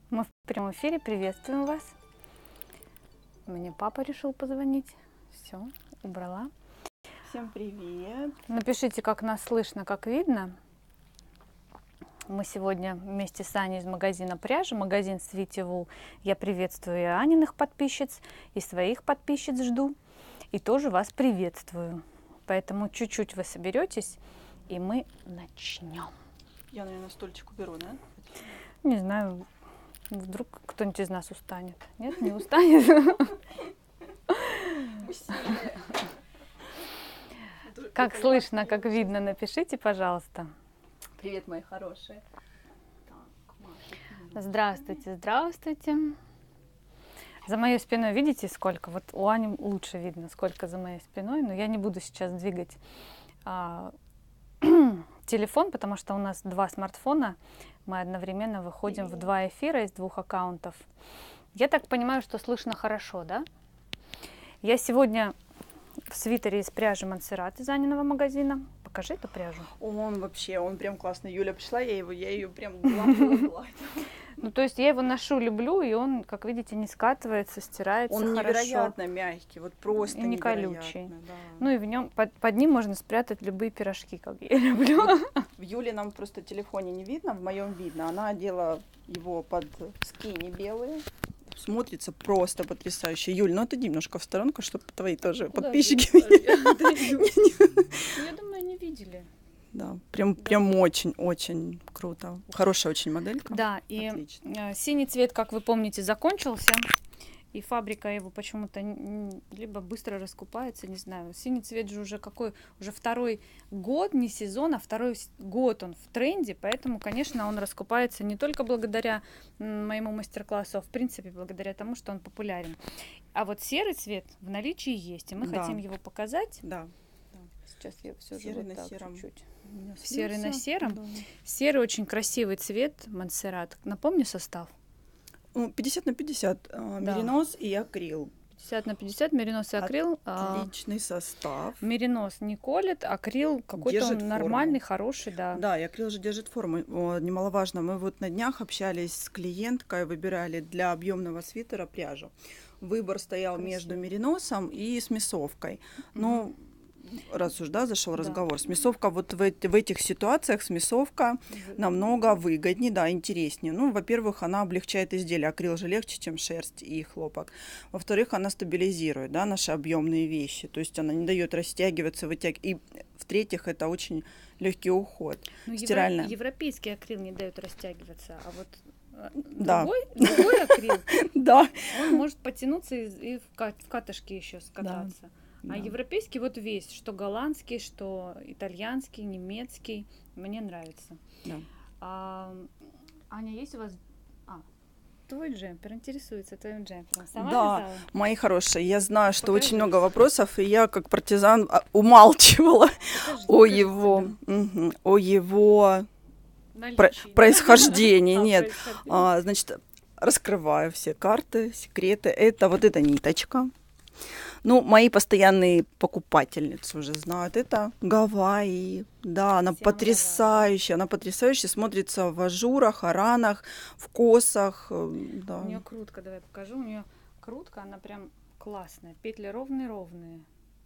Мы в прямом эфире, приветствуем вас. Мне папа решил позвонить. Все, убрала. Всем привет. Напишите, как нас слышно, как видно. Мы сегодня вместе с Аней из магазина пряжи, магазин Sweety Wool. Я приветствую и Аниных подписчиц, и своих подписчиц жду. И тоже вас приветствую. Поэтому чуть-чуть вы соберетесь, и мы начнем. Я, наверное, стульчик уберу, да? Не знаю, вдруг кто-нибудь из нас устанет. Нет, не устанет. Как слышно, как видно, напишите, пожалуйста. Привет, мои хорошие. Здравствуйте, здравствуйте. За моей спиной видите сколько? Вот у Ани лучше видно, сколько за моей спиной, но я не буду сейчас двигать телефон, потому что у нас два смартфона. Мы одновременно выходим в два эфира из двух аккаунтов. Я так понимаю, что слышно хорошо, да? Я сегодня в свитере из пряжи Монсеррат из Аниного магазина. Покажи эту пряжу. Он прям классный. Юля пришла, я ее прям гладила. Ну, то есть я его ношу, люблю, и он, как видите, не скатывается, стирается он хорошо. Невероятно мягкий, вот просто и не колючий. Да. Ну и в нем под ним можно спрятать любые пирожки, как я люблю. Вот в Юле нам просто в телефоне не видно, в моем видно. Она одела его под скини белые. Смотрится просто потрясающе. Юль, ну отойди немножко в сторонку, чтобы твои тоже Куда подписчики Я думаю, не видели. Да, прям очень круто. Хорошая очень моделька. Да, и синий цвет, как вы помните, закончился. И фабрика его почему-то либо быстро раскупается, не знаю. Синий цвет же уже какой? Уже второй год, не сезон, а второй год он в тренде. Поэтому, конечно, он раскупается не только благодаря моему мастер-классу, а в принципе благодаря тому, что он популярен. А вот серый цвет в наличии есть, и мы хотим его показать. Да. Сейчас я все же серый вот на так сером. чуть-чуть. Серый на сером. Да. Серый очень красивый цвет Монсеррат. Напомни состав. 50/50. Меринос и акрил. 50/50, меринос и акрил. Отличный состав. Меринос не колет, акрил какой-то он нормальный, хороший, да. Да, и акрил же держит форму. Немаловажно. Мы вот на днях общались с клиенткой, выбирали для объемного свитера пряжу. Выбор стоял между мериносом и смесовкой. Но раз уж зашел разговор, смесовка вот в этих ситуациях смесовка намного выгоднее, да, интереснее. Ну, во-первых, она облегчает изделие, акрил же легче, чем шерсть и хлопок. Во-вторых, она стабилизирует, да, наши объемные вещи, то есть она не дает растягиваться, вытягивать. И в-третьих, это очень легкий уход. Стиральная. Европейский акрил не дает растягиваться, а вот другой акрил, он может потянуться и в катышке еще скататься. А европейский вот весь, что голландский, что итальянский, немецкий, мне нравится. Да. Аня, есть у вас... твой джемпер, интересуется твоим джемпером. Сама да, вязала? Мои хорошие, я знаю, что очень много вопросов, и я как партизан умалчивала о его происхождении. Нет, значит, раскрываю все карты, секреты. Это вот эта ниточка. Ну, мои постоянные покупательницы уже знают. Это Гавайи. Да, она потрясающая. Она потрясающе смотрится в ажурах, аранах, в косах. Да. У нее крутка, давай покажу. У нее крутка, она прям классная. Петли ровные-ровные.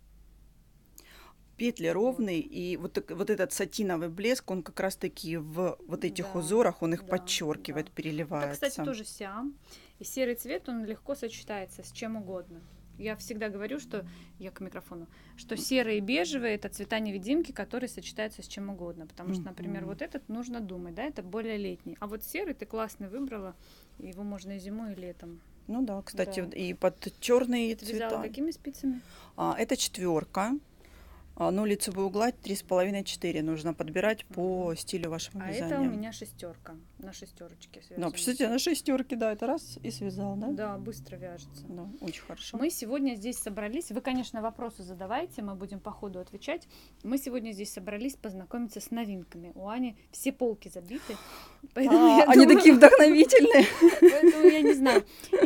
Петли ровные, и вот этот сатиновый блеск, он как раз-таки в вот этих узорах, он их подчеркивает, переливается. Это, кстати, тоже сиам. И серый цвет, он легко сочетается с чем угодно. Я всегда говорю, что я к микрофону, что серый и бежевый — это цвета невидимки, которые сочетаются с чем угодно. Потому что, например, вот этот нужно думать, да, это более летний. А вот серый ты классный выбрала, его можно и зимой, и летом. Ну да, кстати, и под черные цвета. Вязала какими спицами? Это 4. Ну, лицевой угла 3,5-4 нужно подбирать по стилю вашего вязания. А это у меня 6 на шестерочке связана. Да, представьте, на 6, да, это раз и связал, да? Да, быстро вяжется. Да, очень хорошо. Мы сегодня здесь собрались, вы, конечно, вопросы задавайте, мы будем по ходу отвечать. Мы сегодня здесь собрались познакомиться с новинками. У Ани все полки забиты. Они такие вдохновительные. Поэтому я не знаю. Или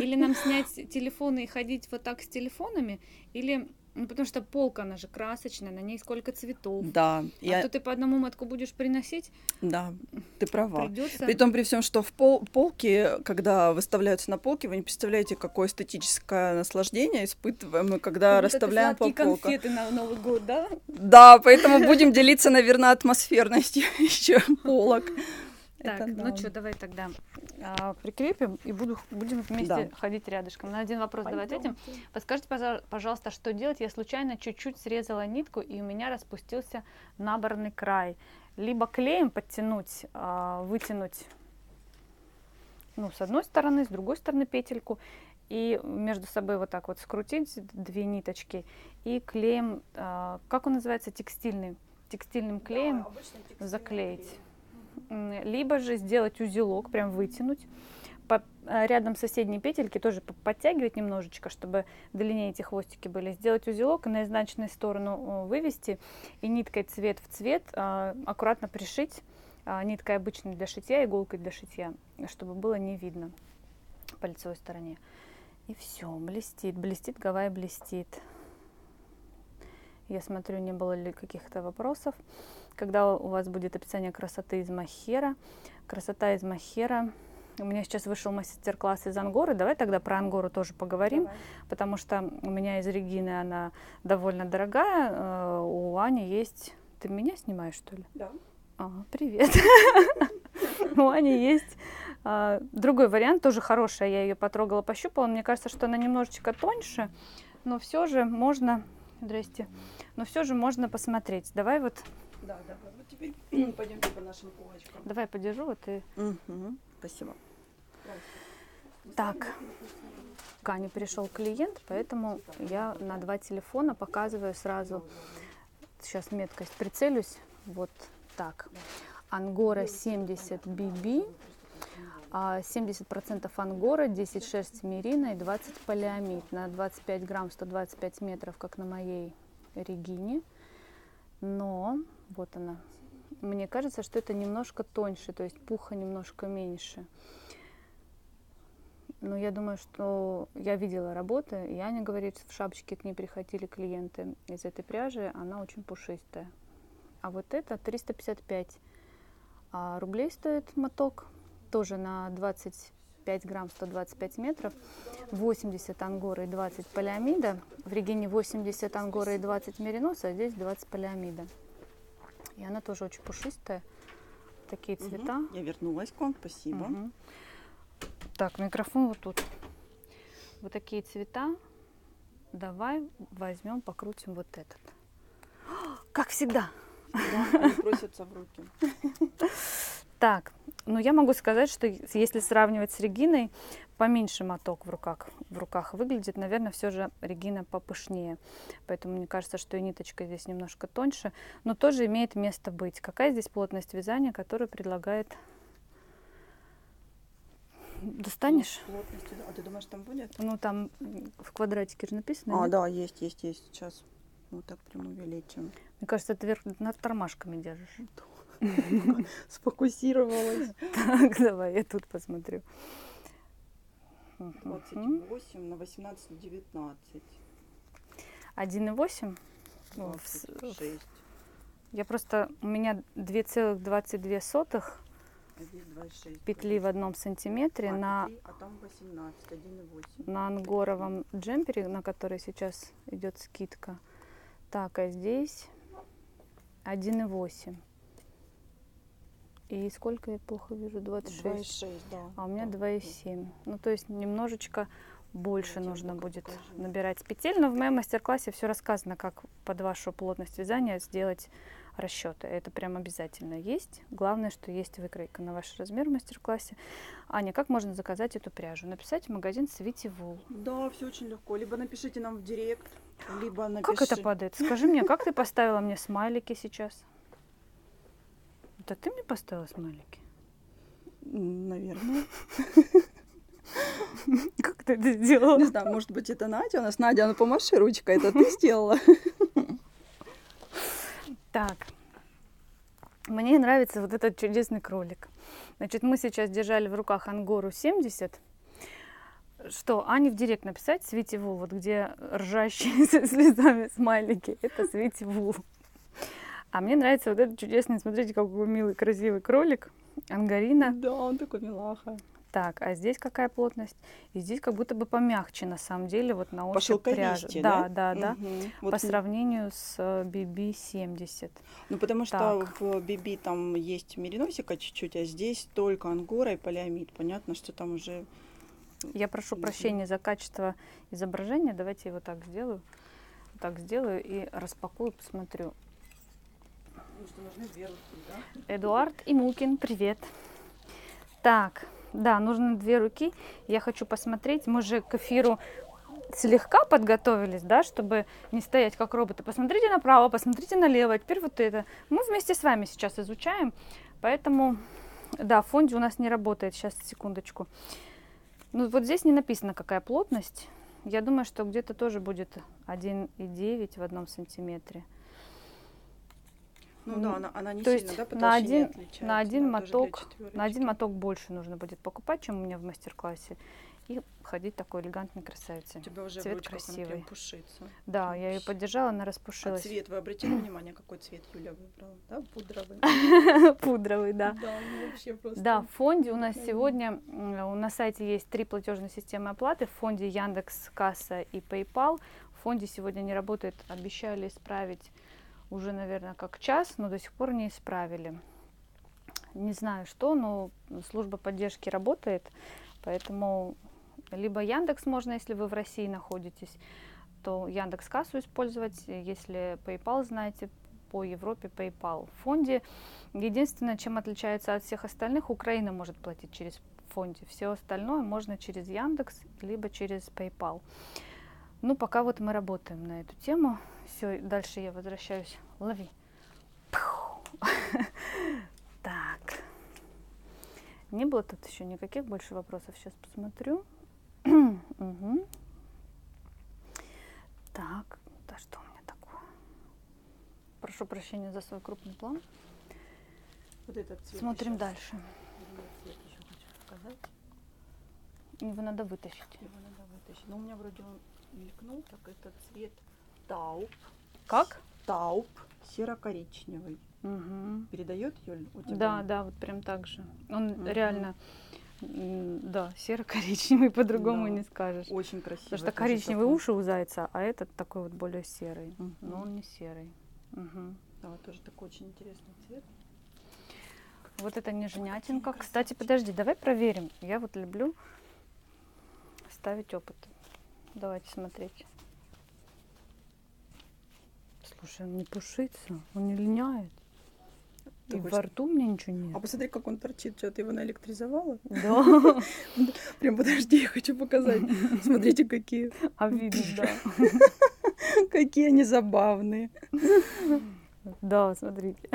Или нам снять телефоны и ходить вот так с телефонами, или... Ну, потому что полка, она же красочная, на ней сколько цветов. Да. А то ты по одному мотку будешь приносить. Да, ты права. Придется... Притом при всем, что в полки, когда выставляются на полке, вы не представляете, какое эстетическое наслаждение испытываем мы, когда вот расставляем по полкам. Конфеты на Новый год, да? Да, поэтому будем делиться, наверное, атмосферностью еще полок. Так, ну что, давай тогда прикрепим и будем вместе ходить рядышком. На один вопрос давай ответим. Подскажите, пожалуйста, что делать? Я случайно чуть-чуть срезала нитку, и у меня распустился наборный край. Либо клеем подтянуть, вытянуть, ну, с одной стороны, с другой стороны петельку, и между собой вот так вот скрутить две ниточки, и клеем, как он называется, текстильным клеем заклеить. Либо же сделать узелок, прям вытянуть, рядом соседние петельки тоже подтягивать немножечко, чтобы длиннее эти хвостики были, сделать узелок и на изнаночную сторону вывести, и ниткой цвет в цвет аккуратно пришить, ниткой обычной для шитья, иголкой для шитья, чтобы было не видно по лицевой стороне. И все, блестит, блестит, Гавайи блестит. Я смотрю, не было ли каких-то вопросов. Когда у вас будет описание красоты из мохера. Красота из мохера. У меня сейчас вышел мастер-класс из ангоры. Давай тогда про ангору тоже поговорим. Давай. Потому что у меня из Регины она довольно дорогая. У Ани есть... Ты меня снимаешь, что ли? Да. Привет. У Ани есть другой вариант, тоже хорошая. Я ее потрогала, пощупала. Мне кажется, что она немножечко тоньше. Но все же можно... Здрасте. Но все же можно посмотреть. Давай вот... Да, давай. Вот теперь пойдемте по нашим полочкам. Давай подержу, вот и... Спасибо. Так, к Ане пришел клиент, поэтому я на 2 телефона показываю сразу. Сейчас меткость прицелюсь. Вот так. Ангора 70 BB. 70% ангора, 10 шерсть мерино и 20 полиамид. На 25 грамм 125 метров, как на моей Регине. Но, вот она. Мне кажется, что это немножко тоньше, то есть пуха немножко меньше. Но я думаю, что я видела работы, и Аня говорит, в шапочке к ней приходили клиенты из этой пряжи, она очень пушистая. А вот это 355 рублей стоит моток. Тоже на 25 грамм 125 метров, 80 ангора и 20 полиамида. В Регине 80 ангора и 20 мериноса, а здесь 20 полиамида. И она тоже очень пушистая. Такие цвета. Я вернулась к вам, спасибо. Так, микрофон вот тут. Вот такие цвета. Давай возьмем, покрутим вот этот. Как всегда. Да, они просятся в руки. Так, ну я могу сказать, что если сравнивать с Региной, поменьше моток в руках выглядит. Наверное, все же Регина попышнее. Поэтому мне кажется, что и ниточка здесь немножко тоньше, но тоже имеет место быть. Какая здесь плотность вязания, которую предлагает... Достанешь? Плотность, а ты думаешь, там будет? Ну, там в квадратике же написано. Да, есть. Сейчас вот так прям увеличим. Мне кажется, ты вверх над тормашками держишь. Сфокусировалась. Так, давай, я тут посмотрю. 28 на 18, 19. 1,8? 26. Я просто... У меня 2,22 петли в 1 сантиметре на ангоровом джемпере, на который сейчас идет скидка. Так, а здесь 1,8. И сколько я плохо вижу? 26. 26, да. А у меня 2,7. Ну, то есть немножечко больше нужно будет набирать петель. Но в моем мастер-классе все рассказано, как под вашу плотность вязания сделать расчеты. Это прям обязательно есть. Главное, что есть выкройка на ваш размер в мастер-классе. Аня, как можно заказать эту пряжу? Написать в магазин Sweety Wool. Да, все очень легко. Либо напишите нам в директ, либо напишите... Как это падает? Скажи мне, как ты поставила мне смайлики сейчас? Это ты мне поставила смайлики? Наверное. Как ты это сделала? Не знаю, может быть, это Надя. У нас Надя, ну помаши ручкой, это ты сделала. Так, мне нравится вот этот чудесный кролик. Значит, мы сейчас держали в руках ангору 70. Что, Ане в директ написать Свити Вул, вот где ржащие со слезами смайлики, это Свити Вул. А мне нравится вот этот чудесный, смотрите, какой милый, красивый кролик, ангарина. Да, он такой милаха. Так, а здесь какая плотность? И здесь как будто бы помягче, на самом деле, вот на ощупь По пряжа. шелковистее, Да, да, да. Вот, По сравнению с BB-70. ну, потому что Так. в Биби там есть мериносика чуть-чуть, а здесь только ангора и полиамид. Понятно, что там уже... Я прошу прощения за качество изображения. Давайте я его так сделаю. Так сделаю и распакую, посмотрю. Эдуард и Мукин, привет. Так, да, нужно 2 руки. Я хочу посмотреть. Мы же к эфиру слегка подготовились, да, чтобы не стоять как роботы. Посмотрите направо, посмотрите налево. Теперь вот это. Мы вместе с вами сейчас изучаем. Поэтому, да, фонди у нас не работает. Сейчас, секундочку. Ну, вот здесь не написано, какая плотность. Я думаю, что где-то тоже будет 1,9 в 1 сантиметре. Ну да, она не То сильно, есть да, по на толщине один, отличается, на один да, тоже для моток, на четверочки. один моток больше нужно будет покупать, чем у меня в мастер-классе. И ходить такой элегантной красавицей. У тебя уже в Цвет ручках она красивый. прям пушится. Да, Прям я ее вообще. поддержала, она А распушилась. цвет, вы обратили внимание, какой цвет Юля выбрала? Да, пудровый. Пудровый, да. Да, ну вообще просто. Да, в фонде у нас вдохновение. сегодня, на сайте есть 3 платежные системы оплаты. В фонде Яндекс, Касса и PayPal. В фонде сегодня не работает, обещали исправить уже, наверное, как час, но до сих пор не исправили. Не знаю что, но служба поддержки работает, поэтому либо Яндекс можно, если вы в России находитесь, то Яндекс Кассу использовать, если PayPal знаете, по Европе PayPal. В фонде единственное, чем отличается от всех остальных, Украина может платить через фонде. Все остальное можно через Яндекс, либо через PayPal. Ну, пока вот мы работаем на эту тему. Все, дальше я возвращаюсь. Лови. Так. Не было тут еще никаких больше вопросов. Сейчас посмотрю. Угу. Так, да что у меня такое? Прошу прощения за свой крупный план. Вот этот цвет Смотрим сейчас. дальше. Цвет еще хочу показать. Его надо вытащить. Его надо вытащить. Но у меня вроде он мелькнул, так это цвет тауп. Как? Тауп серо-коричневый. Угу. Передает, Юль, у тебя? Да, да, вот прям так же. Он реально, да, серо-коричневый, по-другому Да. не скажешь. Очень красивый. Потому что тоже коричневые такой. уши у зайца, а этот такой вот более серый. Мгм. Но он не серый. Мгм. Да, тоже такой очень интересный цвет. Вот это нежнятинка. Кстати, подожди, давай проверим. Я вот люблю ставить опыт. Давайте смотреть. Слушай, он не пушится, он не линяет. И Такой во рту у меня ничего А нет. посмотри, как он торчит. Что, ты его наэлектризовала? Да, Прям подожди, я хочу показать. Смотрите, какие. а видно, да. Какие они забавные. Да, смотрите.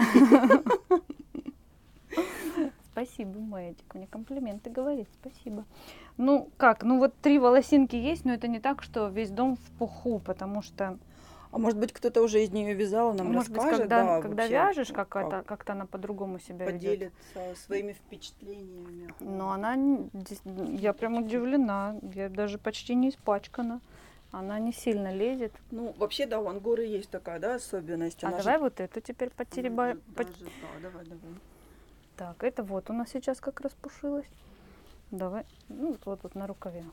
Спасибо, Маятик. Мне комплименты говорит. Спасибо. Ну, как? Ну, вот 3 волосинки есть, но это не так, что весь дом в пуху, потому что, А может быть, кто-то уже из нее вязал, нам может быть, расскажет, когда, да, когда вообще, вяжешь, как как-то она по-другому себя ведет. поделится своими впечатлениями. Но она, я прям удивлена, я даже почти не испачкана. Она не сильно лезет. Ну, вообще, да, у ангоры есть такая, да, особенность. А Она давай же вот эту теперь потеребаем. даже, да, давай. Так, это вот у нас сейчас как распушилась. Давай, ну вот на рукаве.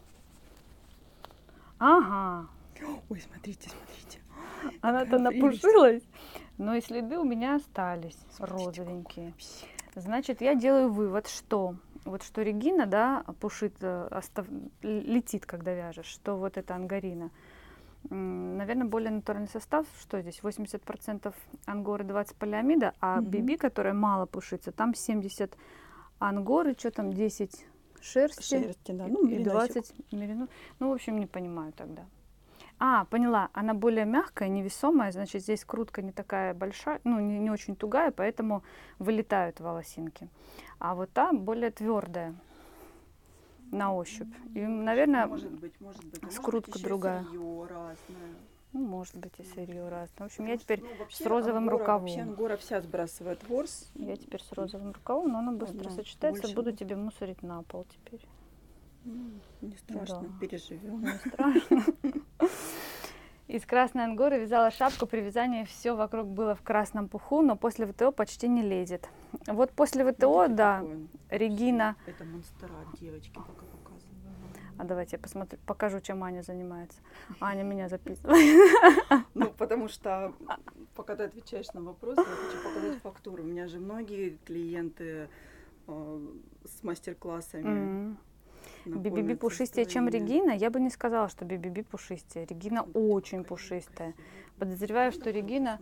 Ага, Ой, смотрите. она-то Какая прелесть. напушилась, но и следы у меня остались Смотрите, розовенькие. вообще. Значит, я делаю вывод, что вот что Регина, да, пушит, летит, когда вяжешь, что вот эта ангарина. Наверное, более натуральный состав. Что здесь? 80% ангоры, 20 полиамида, а Мгм. биби, которая мало пушится, там 70 ангоры, что там, 10 шерсти, Шерсти, да, ну, и мериносик. 20 мерино. Ну, в общем, не понимаю тогда. А, поняла, она более мягкая, невесомая, значит, здесь крутка не такая большая, ну, не очень тугая, поэтому вылетают волосинки. А вот та более твердая на ощупь. И, наверное, Может быть. А может быть скрутка ещё другая. сырьё разное. ну, может быть, и сырье разное. В общем, Потому я что, теперь ну, вообще с розовым рукавом. Вообще ангора вся сбрасывает ворс. Я теперь с розовым рукавом, но она быстро Одна сочетается. больше Буду будет. тебе мусорить на пол теперь. Не страшно, Да. переживем. Не страшно. Из красной ангоры вязала шапку, при вязании все вокруг было в красном пуху, но после ВТО почти не лезет. Вот после ВТО, Видите, да, какой он? Регина. Это монстера, девочки, пока показываю. А давайте я посмотрю, покажу, чем Аня занимается. Аня меня записывает. Ну, потому что, пока ты отвечаешь на вопросы, я хочу показать фактуру. У меня же многие клиенты с мастер-классами. BBB пушистее, чем Регина? Я бы не сказала, что BBB пушистее. Регина очень пушистая. Подозреваю, что Регина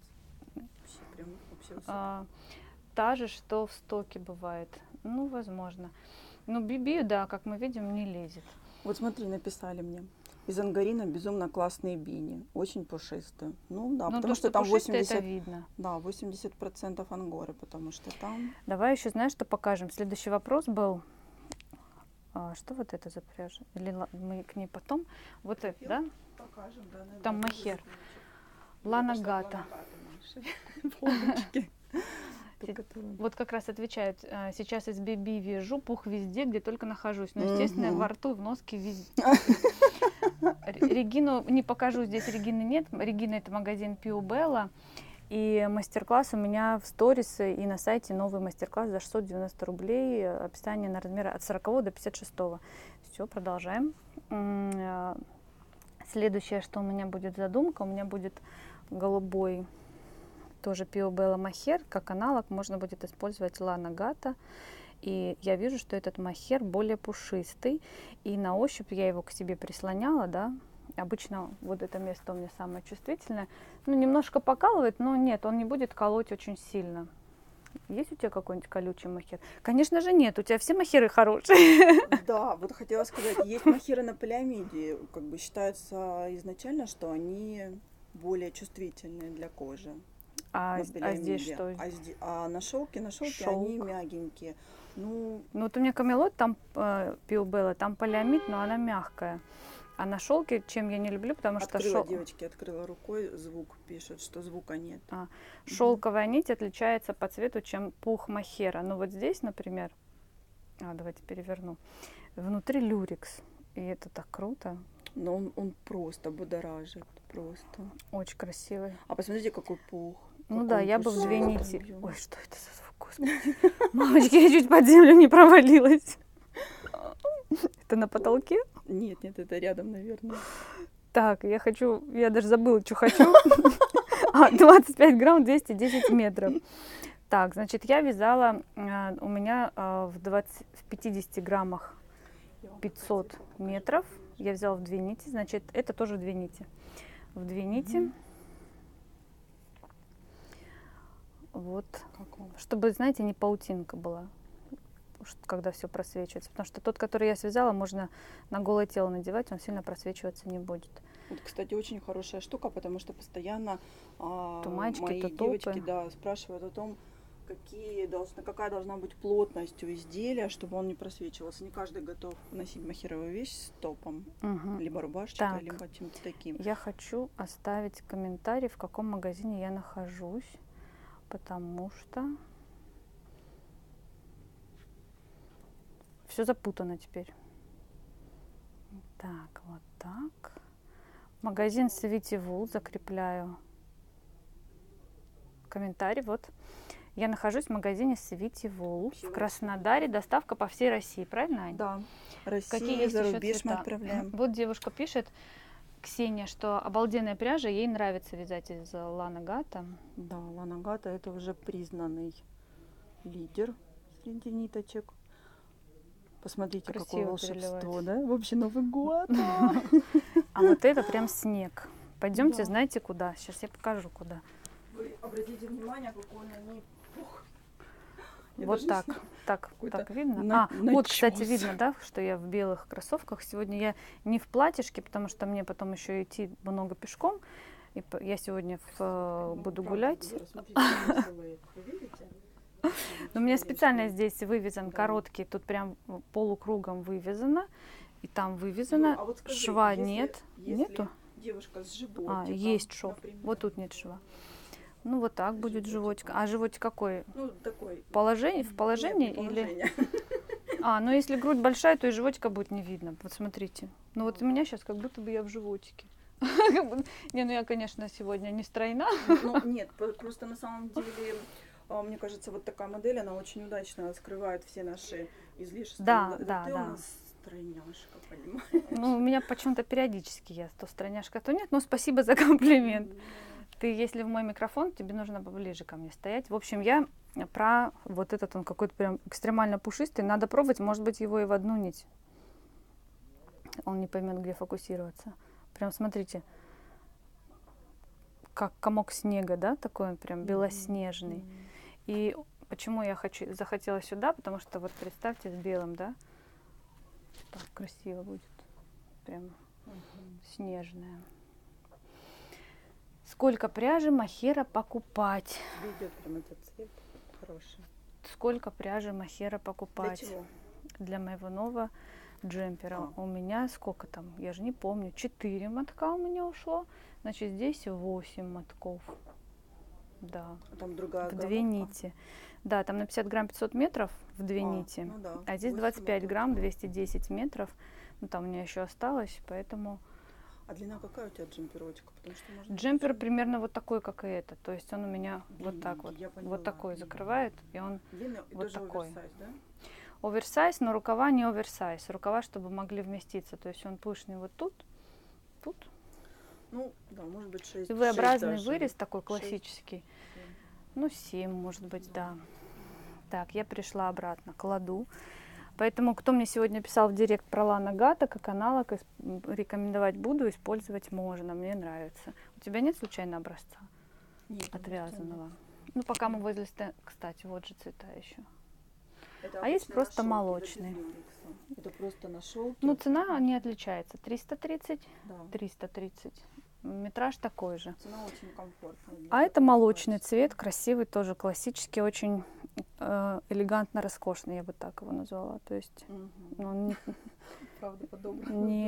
та же, что в стоке бывает. Ну, возможно. Ну, BB, да, как мы видим, не лезет. Вот смотри, написали мне. Из ангарина безумно классные бини. Очень пушистые. Ну да, Ну, потому то, что там пушистое, 80%, это видно. да, 80% ангоры, потому что там... Давай еще, знаешь, что покажем? Следующий вопрос был. Что вот это за пряжа? Или мы к ней потом? Вот это, да? Покажем, да. Там мохер. Лана Гата. Вот как раз отвечают, сейчас из BB вяжу, пух везде, где только нахожусь. Но, естественно, во рту и в носке везде. Регину не покажу, здесь Регины нет. Регина — это магазин Pio Bella. И мастер-класс у меня в сторис и на сайте новый мастер-класс за 690 рублей. Описание на размеры от 40 до 56. Все, продолжаем. Следующее, что у меня будет задумка, у меня будет голубой, тоже Pio Bella мохер. Как аналог можно будет использовать Lana Gata. И я вижу, что этот мохер более пушистый. И на ощупь я его к себе прислоняла, да. Обычно вот это место у меня самое чувствительное. Ну, немножко покалывает, но нет, он не будет колоть очень сильно. Есть у тебя какой-нибудь колючий мохер? Конечно же нет, у тебя все мохеры хорошие. Да, вот хотела сказать, есть мохеры на полиамиде. Как бы считается изначально, что они более чувствительные для кожи. А здесь что? А на шелке они мягенькие. Ну вот у меня камелот, там Pio Bella, там полиамид, но она мягкая. А на шелке, чем я не люблю, потому что девочки, открыла рукой, звук пишет, что звука нет. Шелковая нить отличается по цвету, чем пух мохера. Ну вот здесь, например, давайте переверну. Внутри люрекс, и это так круто. Но он просто будоражит, просто. Очень красивый. А посмотрите, какой пух. Ну да, я бы в 2 нити. Ой, что это за звук, господи. Мамочки, я чуть под землю не провалилась. Это на потолке? Нет, это рядом, наверное. Так, я даже забыла, что хочу. 25 грамм, 210 метров. Так, значит, я вязала, у меня в 50 граммах 500 метров. Я взяла в 2 нити, значит, это тоже в 2 нити. В 2 нити. Вот. Чтобы, знаете, не паутинка была, когда все просвечивается. Потому что тот, который я связала, можно на голое тело надевать, он сильно просвечиваться не будет. Вот, кстати, очень хорошая штука, потому что постоянно мои девочки спрашивают о том, какая должна быть плотность у изделия, чтобы он не просвечивался. Не каждый готов носить мохеровую вещь с топом, либо рубашечкой, либо чем-то таким. Я хочу оставить комментарий, в каком магазине я нахожусь, потому что все запутано теперь. Так, вот так. Магазин Sweety Wool, закрепляю комментарий. Вот. Я нахожусь в магазине Sweety Wool в Краснодаре. Доставка по всей России, правильно, Ань? Да, Россия, какие есть за еще рубеж цвета? Мы отправляем. Вот девушка пишет, Ксения, что обалденная пряжа, ей нравится вязать из Lana Gata. Да, Lana Gata это уже признанный лидер среди ниточек. Посмотрите, какое волшебство, да? Вообще Новый год. А вот это прям снег. Пойдемте, знаете куда? Сейчас я покажу куда. Вы обратите внимание, какой они. Вот так. Так видно? Вот, кстати, видно, да, что я в белых кроссовках. Сегодня я не в платьишке, потому что мне потом еще идти много пешком. И я сегодня буду гулять. Но у меня специально здесь вывязан короткий, тут прям полукругом вывязано. И там вывязано. А вот скажи, шва нет. Нету? Девушка с животиком. Есть шов. Вот тут нет шва. Ну вот так будет животик. А животик какой? Ну такой. В положении или? А, ну если грудь большая, то и животика будет не видно. Вот смотрите. Ну вот у меня сейчас как будто бы я в животике. Не, ну я, конечно, сегодня не стройна. Ну, нет, просто на самом деле, мне кажется, вот такая модель, она очень удачно скрывает все наши излишества. Да, Это да, ты да. у нас стройняшка, понимаешь? Ну, у меня почему-то периодически я то стройняшка, то нет. Но спасибо за комплимент. Ты, если в мой микрофон, тебе нужно поближе ко мне стоять. В общем, я про вот этот, он какой-то прям экстремально пушистый. Надо пробовать, может быть, его и в одну нить. Он не поймет, где фокусироваться. Прям смотрите, как комок снега, да, такой он прям белоснежный. И почему я захотела сюда, потому что вот представьте с белым, да, так красиво будет, прям снежная. Сколько пряжи мохера покупать? Идет прям этот цвет хороший. Сколько пряжи мохера покупать? Для чего? Для моего нового джемпера. У меня сколько там, я же не помню, 4 мотка у меня ушло, значит здесь 8 мотков. Да. А там другая в 2 нити. Да, там на 50 грамм 500 метров в 2 нити. Ну да, а здесь 25 грамм 210 метров. Ну там у меня еще осталось, поэтому... А длина какая у тебя джемперочка? Потому что можно Джемпер примерно вот такой, как и это. То есть он у меня вот так вот, вот такой закрывает, и он длинный, и вот тоже такой. оверсайз, да? Оверсайз, но рукава не оверсайз. Рукава, чтобы могли вместиться. То есть он пышный вот тут, тут. Ну, да, может быть 6. И V-образный вырез такой классический. 7. Ну, 7, может быть, да. Так, я пришла обратно, кладу. Поэтому, кто мне сегодня писал в директ про Лана Гата, как аналог, рекомендовать буду, использовать можно, мне нравится. У тебя нет случайно образца? Нет, отвязанного? Ну, пока мы возле стенда, кстати, вот же цвета еще. Это а есть просто на молочный. Это просто на шелке. Ну, цена не отличается. 330, да. 330. Метраж такой же. Цена очень комфортная. А это молочный цвет, красивый, тоже классический, очень элегантно роскошный, я бы так его назвала. То есть, он не, правдоподобно.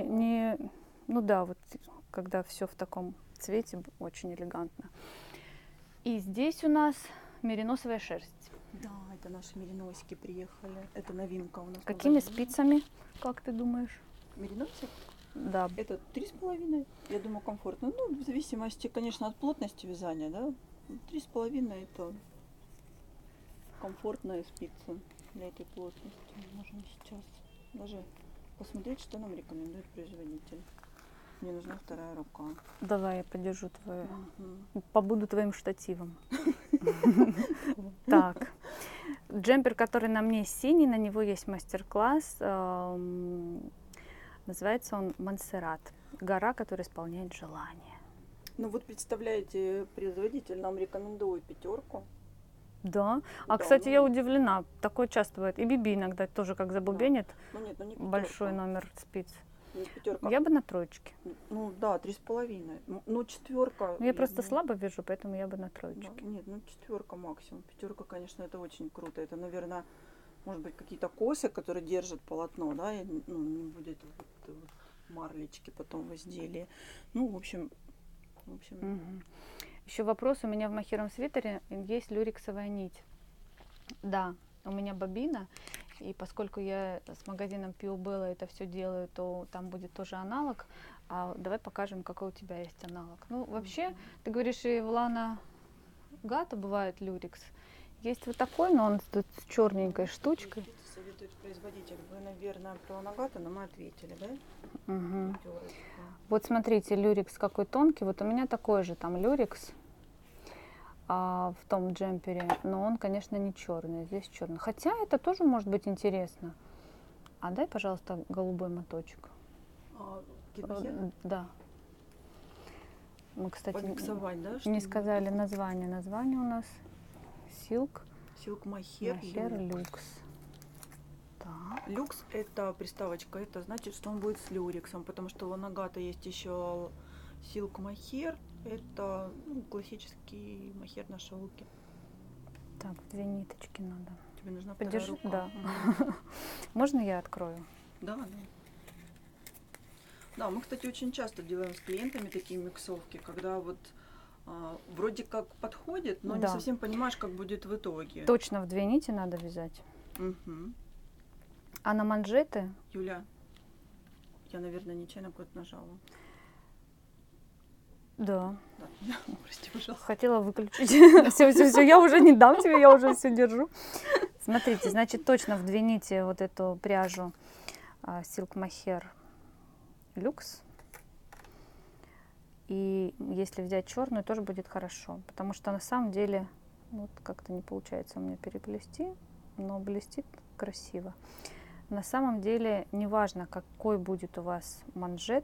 Ну да, вот когда все в таком цвете, очень элегантно. И здесь у нас мериносовая шерсть. Да, это наши мериносики приехали. Это новинка у нас. Какими спицами, как ты думаешь? Мериносик? Да. Это 3,5. Я думаю, комфортно. Ну, в зависимости, конечно, от плотности вязания, да. 3,5 это комфортная спица для этой плотности. Можем сейчас даже посмотреть, что нам рекомендует производитель. Мне нужна вторая рука. Давай я подержу твою. Побуду твоим штативом. Так. Джемпер, который на мне синий, на него есть мастер-класс. Называется он Монсеррат. Гора, которая исполняет желание. Ну вот представляете, производитель нам рекомендует 5. Да. Да, Кстати, ну, я удивлена. Такое часто бывает. И Биби иногда тоже как забубенит. Ну нет, ну не 5. Большой номер спиц. Не 5. Я бы на 3. Ну да, 3,5. Ну 4. Я просто слабо вяжу, поэтому я бы на 3. Да, нет, ну 4 максимум. 5, конечно, это очень круто. Это, наверное, может быть, какие-то косы, которые держат полотно, да, и, ну, не будет вот марлечки потом в изделии. Ну, в общем. Еще вопрос. У меня в мохеровом свитере есть люрексовая нить. Да, у меня бобина. И поскольку я с магазином Pio Bella это все делаю, то там будет тоже аналог. А давай покажем, какой у тебя есть аналог. Ну, вообще, ты говоришь, и в Лана Гата бывает люрекс. Есть вот такой, но он тут с черненькой штучкой. Советует производитель. Вы, наверное, про Лана Гата, но мы ответили, да? Угу. Вот смотрите, люрекс какой тонкий. Вот у меня такой же там люрекс в том джемпере, но он, конечно, не черный, здесь черный. Хотя это тоже может быть интересно. А дай, пожалуйста, голубой моточек. Да. Мы, кстати, да, не сказали название. Название у нас Silk Mohair Luxe. Люкс это приставочка, это значит, что он будет с люрексом, потому что у Лана Гата есть еще Silk Mohair, это классический мохер на шелке. Так, 2 ниточки надо. Тебе нужна вторая рука? Да. Можно я открою? Да. Да, мы, кстати, очень часто делаем с клиентами такие миксовки, когда вот вроде как подходит, но не совсем понимаешь, как будет в итоге. Точно в 2 нити надо вязать. А на манжеты? Юля, я, наверное, нечаянно куда-то нажала. Да. Да. Прости, пожалуйста. Хотела выключить. Все, я уже не дам тебе, я уже все держу. Смотрите, значит, точно в 2 нити вот эту пряжу Silk Mohair Luxe. И если взять черную, тоже будет хорошо. Потому что на самом деле, вот как-то не получается у меня переплести, но блестит красиво. На самом деле, неважно, какой будет у вас манжет,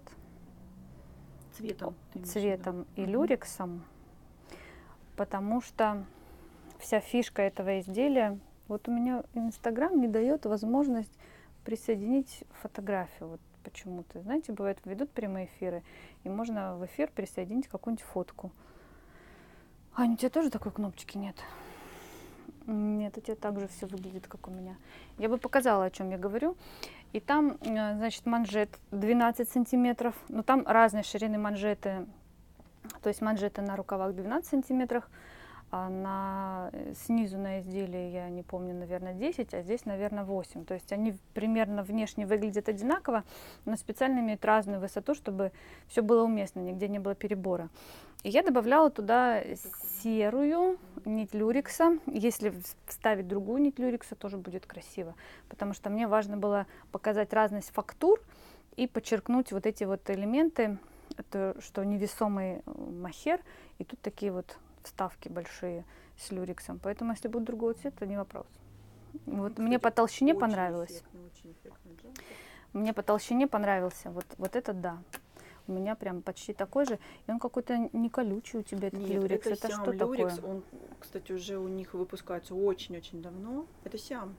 цветом и люрексом, потому что вся фишка этого изделия, вот у меня Инстаграм не дает возможность присоединить фотографию. Вот почему-то, знаете, бывает, ведут прямые эфиры, и можно в эфир присоединить какую-нибудь фотку. Аня, у тебя тоже такой кнопочки нет? Нет, у тебя также все выглядит, как у меня. Я бы показала, о чем я говорю. И там, значит, манжет 12 сантиметров. Но там разные ширины манжеты. То есть манжеты на рукавах 12 сантиметров, а снизу на изделии, я не помню, наверное, 10, а здесь, наверное, 8. То есть они примерно внешне выглядят одинаково, но специально имеют разную высоту, чтобы все было уместно, нигде не было перебора. И я добавляла туда серую нить люрекса. Если вставить другую нить люрекса, тоже будет красиво, потому что мне важно было показать разность фактур и подчеркнуть вот эти вот элементы, это, что невесомый мохер, и тут такие вот вставки большие с люрексом. Поэтому, если будет другого цвета, не вопрос. Вот мне по толщине понравилось. Мне по толщине понравился. Вот этот, да. У меня прям почти такой же. И он какой-то не колючий у тебя, этот люрекс. Это что люрекс, такое? он, кстати, уже у них выпускается очень-очень давно. Это Сиам.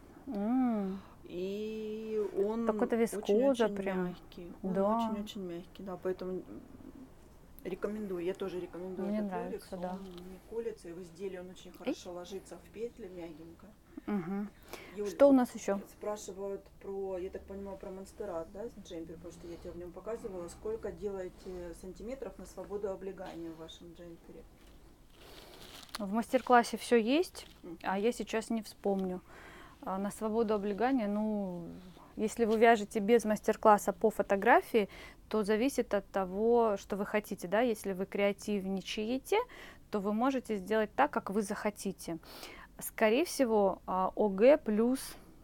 И он какой-то вискоза очень-очень прям. мягкий. Он Да. очень-очень мягкий, да, поэтому рекомендую. Я тоже рекомендую Мне этот нравится, люрекс. да. Он не колется, и в изделии он очень хорошо ложится в петли, мягенько. Юль, Что у нас еще? спрашивают про, я так понимаю, про монстерат, да, джемпер, потому что я тебе в нем показывала. Сколько делаете сантиметров на свободу облегания в вашем джемпере? В мастер-классе все есть, а я сейчас не вспомню. На свободу облегания, ну, если вы вяжете без мастер-класса по фотографии, то зависит от того, что вы хотите, да. Если вы креативничаете, то вы можете сделать так, как вы захотите. Скорее всего, ОГ плюс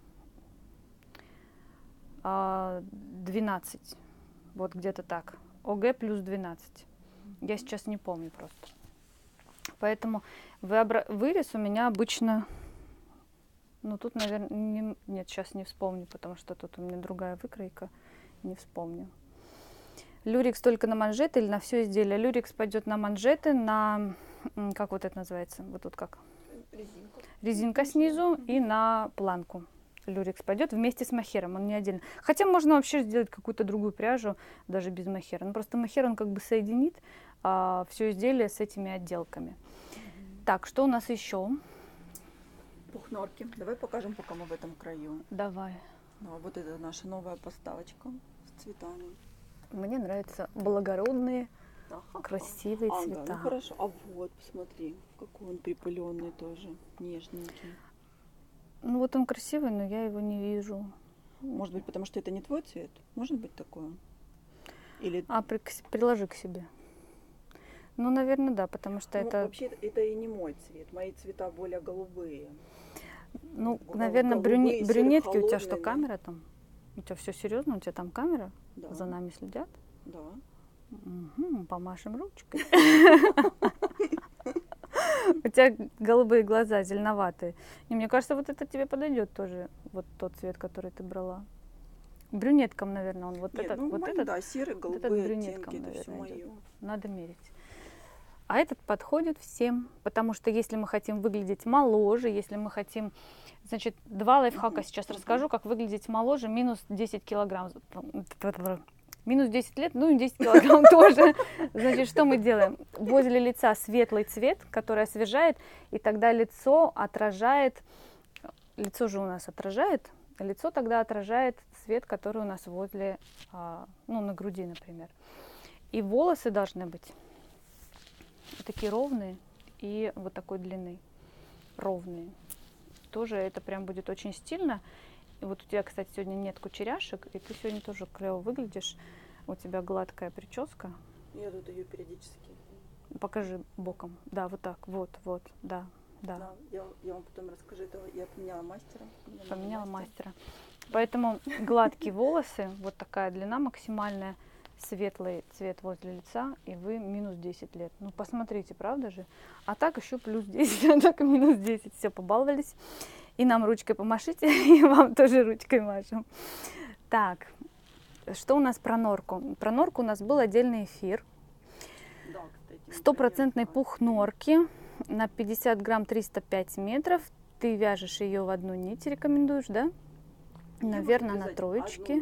12. Вот где-то так. ОГ плюс 12. Я сейчас не помню просто. Поэтому вырез у меня обычно... Ну, тут, наверное... Нет, сейчас не вспомню, потому что тут у меня другая выкройка. Не вспомню. Люрекс только на манжеты или на все изделие? Люрекс пойдет на манжеты, на... Как вот это называется? Вот тут как? Резинка снизу и на планку. Люрекс пойдет вместе с мохером, он не отдельно. Хотя можно вообще сделать какую-то другую пряжу, даже без мохера. Но просто мохер он как бы соединит все изделие с этими отделками. Так, что у нас еще? Пухнорки. Давай покажем, пока мы в этом краю. Давай. Вот это наша новая поставочка с цветами. Мне нравятся благородные, красивые цвета. Да, ну хорошо. А вот, посмотри, какой он припыленный тоже, нежненький. Ну вот он красивый, но я его не вижу. Может быть, потому что это не твой цвет? Может быть такое? Или... Приложи к себе. Ну, наверное, да, потому что это... Вообще, это и не мой цвет. Мои цвета более голубые. Ну, наверное, брюнетки у тебя что, камера там? У тебя все серьезно? У тебя там камера? Да. За нами следят? Да. Угу, помашем ручкой. У тебя голубые глаза, зеленоватые. И мне кажется, вот это тебе подойдет тоже, вот тот цвет, который ты брала. Брюнеткам, наверное, он вот этот. Ну, вот мои, этот, да, серые, вот голубые этот оттенки, брюнеткам, это наверное, все мое. идет. Надо мерить. А этот подходит всем, потому что если мы хотим выглядеть моложе, если мы хотим... Значит, 2 лайфхака сейчас расскажу, как выглядеть моложе, минус 10 килограмм. Минус 10 лет, ну и 10 килограмм тоже. Значит, что мы делаем? Возле лица светлый цвет, который освежает, и тогда лицо отражает, лицо же у нас отражает, лицо тогда отражает цвет, который у нас возле, ну, на груди, например. И волосы должны быть такие ровные и вот такой длины, ровные. Тоже это прям будет очень стильно. И вот у тебя, кстати, сегодня нет кучеряшек, и ты сегодня тоже клево выглядишь. У тебя гладкая прическа. Я тут ее периодически. Покажи боком. Да, вот так. Вот, да. Да, я вам потом расскажу. Это я поменяла мастера. Поменяла мастера. Поэтому гладкие волосы, вот такая длина максимальная, светлый цвет возле лица, и вы минус 10 лет. Ну, посмотрите, правда же? А так еще плюс 10, а так минус 10. Все, побаловались. И нам ручкой помашите, и вам тоже ручкой машем. Так, что у нас про норку? Про норку у нас был отдельный эфир. Да, кстати. Стопроцентный пух норки на 50 грамм 305 метров. Ты вяжешь ее в одну нить, рекомендуешь, да? Наверное, на троечке.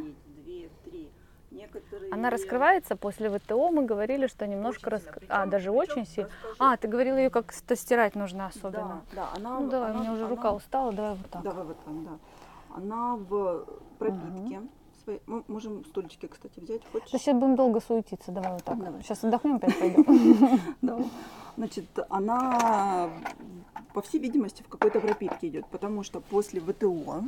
Она раскрывается после ВТО, мы говорили, что немножко раскрывается. Даже очень сильно. Ты говорила, ее как-то стирать нужно особенно. Да, она... Ну давай, у меня уже рука устала, давай вот так. Давай вот так, да. Она в пропитке. Мы можем стульчики, кстати, взять. Хочешь? Сейчас будем долго суетиться, давай вот так. Давай. Сейчас отдохнем, опять пойдем. Да. Значит, она, по всей видимости, в какой-то пропитке идет, потому что после ВТО,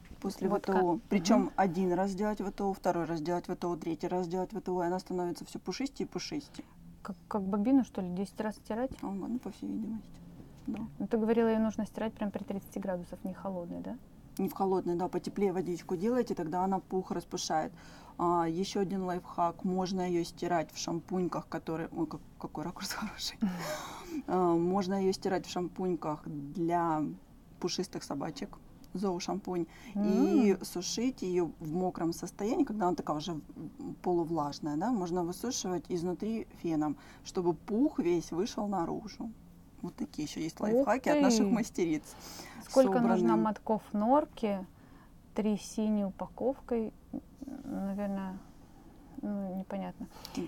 причем один раз делать ВТО, второй раз делать ВТО, третий раз делать ВТО, и она становится все пушистее и пушистее. Как бобину, что ли, 10 раз стирать? Ну, по всей видимости, да. Ну, ты говорила, ее нужно стирать прям при 30 градусов, не холодной, да? Не в холодной, да, потеплее водичку делайте, тогда она пух распушает. Еще один лайфхак, можно ее стирать в шампуньках, которые... Ой, какой ракурс хороший. Можно ее стирать в шампуньках для пушистых собачек, зоошампунь, и сушить ее в мокром состоянии, когда она такая уже полувлажная, да, можно высушивать изнутри феном, чтобы пух весь вышел наружу. Вот такие еще есть лайфхаки от наших мастериц. Сколько нужно мотков норки? 3 синей упаковкой, наверное, непонятно.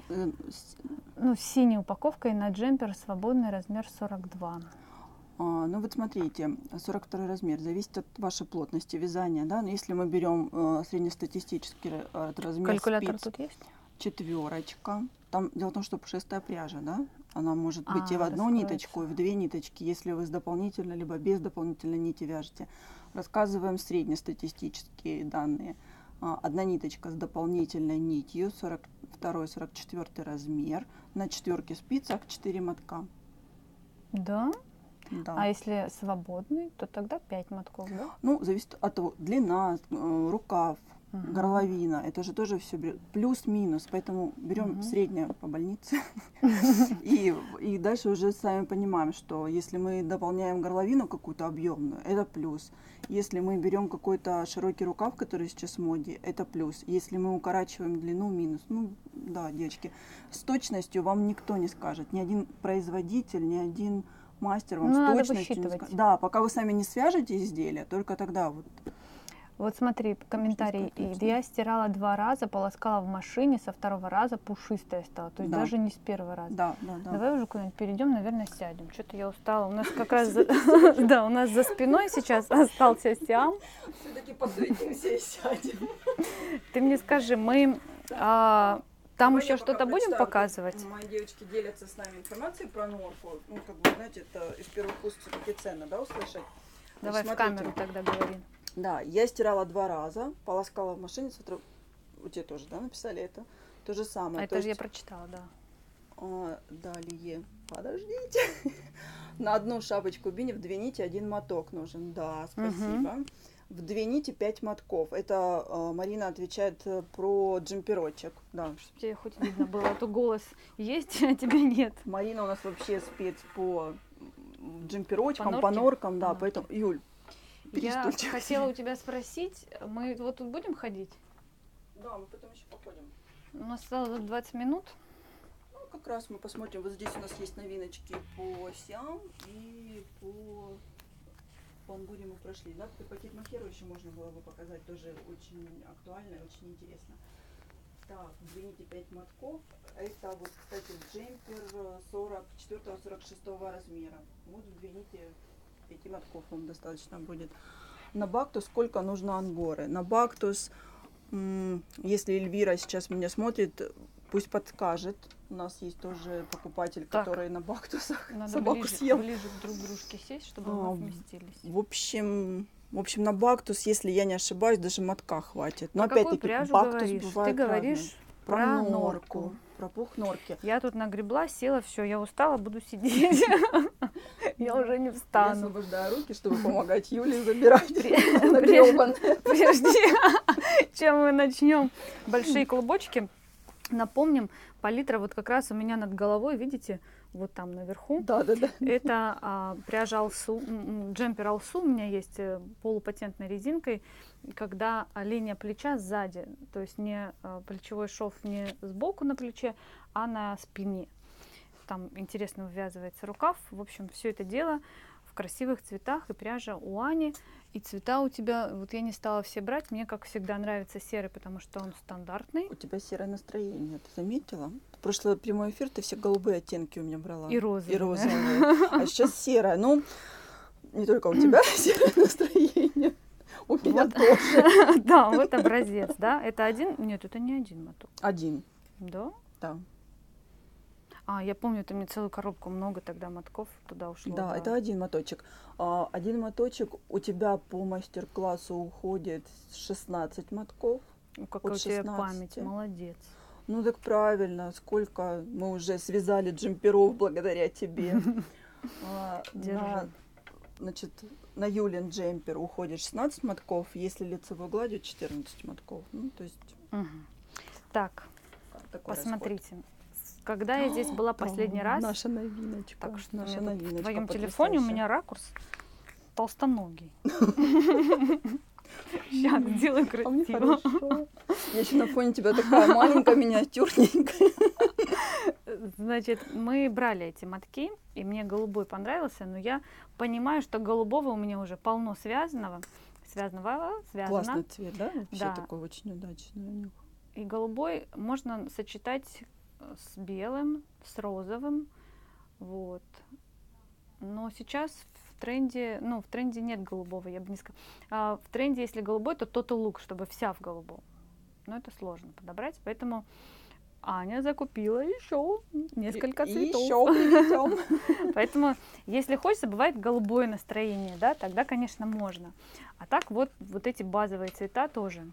С синей упаковкой на джемпер свободный размер 42. Ну вот смотрите, 42 размер зависит от вашей плотности вязания, да. Но если мы берем среднестатистический размер калькулятор спиц, тут есть? 4. Там дело в том, что пушистая пряжа, да. Она может быть и в одну ниточку, и в 2 ниточки, если вы с дополнительной либо без дополнительной нити вяжете. Рассказываем среднестатистические данные. 1 ниточка с дополнительной нитью, 42-44 размер, на 4 спицах 4 мотка. Да? Да. А если свободный, то тогда 5 мотков, да? Ну, зависит от того, длина, рукав, горловина, это же тоже все плюс-минус, поэтому берем среднее по больнице. И дальше уже сами понимаем, что если мы дополняем горловину какую-то объемную, это плюс. Если мы берем какой-то широкий рукав, который сейчас в моде, это плюс. Если мы укорачиваем длину, минус. Ну, да, девочки, с точностью вам никто не скажет. Ни один производитель, ни один мастер вам с точностью не скажет. Да, пока вы сами не свяжете изделие, только тогда вот. Вот смотри, комментарий. Я стирала 2 раза, полоскала в машине, со 2-го раза пушистая стала. То есть даже не с 1-го раза. Да. Давай уже куда-нибудь перейдем, наверное, сядем. Что-то я устала. У нас как раз да, у нас за спиной сейчас остался Сиам. Все-таки посуетимся и сядем. Ты мне скажи, мы там еще что-то будем показывать? Мои девочки делятся с нами информацией про норку. Ну, как бы, знаете, это из первых уст все-таки ценно, да, услышать? Давай в камеру тогда говори. Да, я стирала 2 раза, полоскала в машине, у тебя тоже, да, написали это? То же самое. Это же я прочитала, да. Далее, подождите. На одну шапочку бини в 2 нити 1 моток нужен. Да, спасибо. В 2 нити 5 мотков. Это Марина отвечает про джемперочек. Да. Чтобы тебе хоть видно было, а то голос есть, а тебя нет. Марина у нас вообще спец по джемперочкам, по норкам, да, поэтому, Юль, я хотела у тебя спросить, мы вот тут будем ходить? Да, мы потом еще походим. У нас осталось 20 минут. Ну, как раз мы посмотрим. Вот здесь у нас есть новиночки по Сиам и по Пангуре мы прошли. Да, пакет махеру еще можно было бы показать. Тоже очень актуально и очень интересно. Так, 2 нити 5 мотков. Это вот, кстати, джемпер 44-46 размера. Вот в 2 нити 5 мотков вам достаточно будет. На Бактус сколько нужно ангоры? На Бактус, если Эльвира сейчас меня смотрит, пусть подскажет. У нас есть тоже покупатель, который на Бактусах надо собаку съел. Ближе к друг дружке сесть, чтобы мы вместились. В общем, В общем, на бактус, если я не ошибаюсь, даже мотка хватит. Но Про какую опять-таки пряжу бактус говоришь? бывает Ты говоришь разный. про норку. Про пух норки. Я тут нагребла, села, все, я устала, буду сидеть. Я уже не Я встану. освобождаю руки, чтобы помогать Юле забирать Прежде чем мы начнем большие клубочки, напомним, палитра вот как раз у меня над головой, видите, вот там наверху. Да. Это пряжа Алсу, джемпер Алсу у меня есть полупатентной резинкой, когда линия плеча сзади, то есть не плечевой шов не сбоку на плече, а на спине. Там интересно вывязывается рукав. В общем, все это дело в красивых цветах, и пряжа у Ани, и цвета у тебя, вот я не стала все брать, мне, как всегда, нравится серый, потому что он стандартный. У тебя серое настроение, ты заметила? В прошлый прямой эфир ты все голубые оттенки у меня брала. И розовые. И розовые. А сейчас серое. Ну, не только у тебя серое настроение, у меня тоже. Да, вот образец, да. Это один? Нет, это не один моток. Один. Да? Да. Я помню, ты мне целую коробку, много тогда мотков туда ушло. Да, это один моточек. Один моточек у тебя по мастер-классу уходит 16 мотков. Какая у тебя 16. память, молодец. Ну так правильно, сколько мы уже связали джемперов благодаря тебе. Значит, на Юлин джемпер уходит 16 мотков, если лицевой гладью 14 мотков. Ну, то есть... Так, посмотрите. Когда я здесь была последний раз... Наша новиночка. Так что наша в твоем телефоне у меня ракурс толстоногий. Сейчас сделаю красиво. Я еще на фоне тебя такая маленькая, миниатюрненькая. Значит, мы брали эти мотки, и мне голубой понравился, но я понимаю, что голубого у меня уже полно связано. Классный цвет, да? Вообще Да. такой очень удачный у них. И голубой можно сочетать с белым, с розовым, вот. Но сейчас в тренде нет голубого, я бы не сказала. В тренде, если голубой, то total look, чтобы вся в голубом. Но это сложно подобрать, поэтому Аня закупила еще несколько цветов. Еще привезем. Поэтому, если хочется, бывает голубое настроение, да, тогда, конечно, можно. А так вот эти базовые цвета тоже.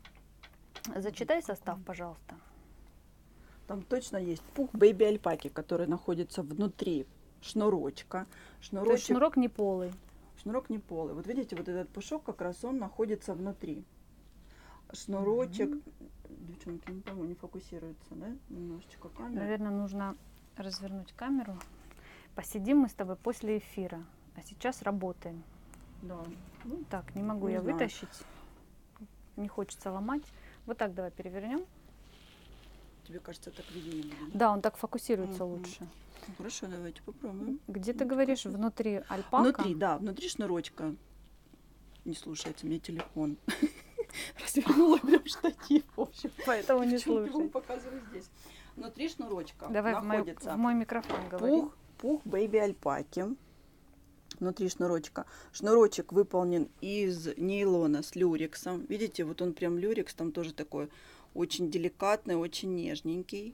Зачитай состав, пожалуйста. Там точно есть пух бэйби альпаки, который находится внутри шнурочка. То есть шнурок не полый. Шнурок не полый. Вот видите, вот этот пушок как раз он находится внутри. Шнурочек, девчонки, не пойму, не фокусируется, да? Немножечко камера. Наверное, нужно развернуть камеру. Посидим мы с тобой после эфира. А сейчас работаем. Да. Так, не могу Не я знаю. вытащить. Не хочется ломать. Вот так давай перевернем. Тебе кажется, так виднее будет? Да, он так фокусируется лучше. Ну, хорошо, давайте попробуем. Где ты говоришь, внутри альпака? Внутри, да, внутри шнурочка. Не слушается мне телефон. Развернула прям штатив, в общем. Поэтому не Почему слушай. показываю здесь. Внутри шнурочка Давай в находится мой микрофон говори. пух бэйби альпаки. Внутри шнурочка. Шнурочек выполнен из нейлона с люрексом. Видите, вот он прям люрекс, там тоже такой очень деликатный, очень нежненький.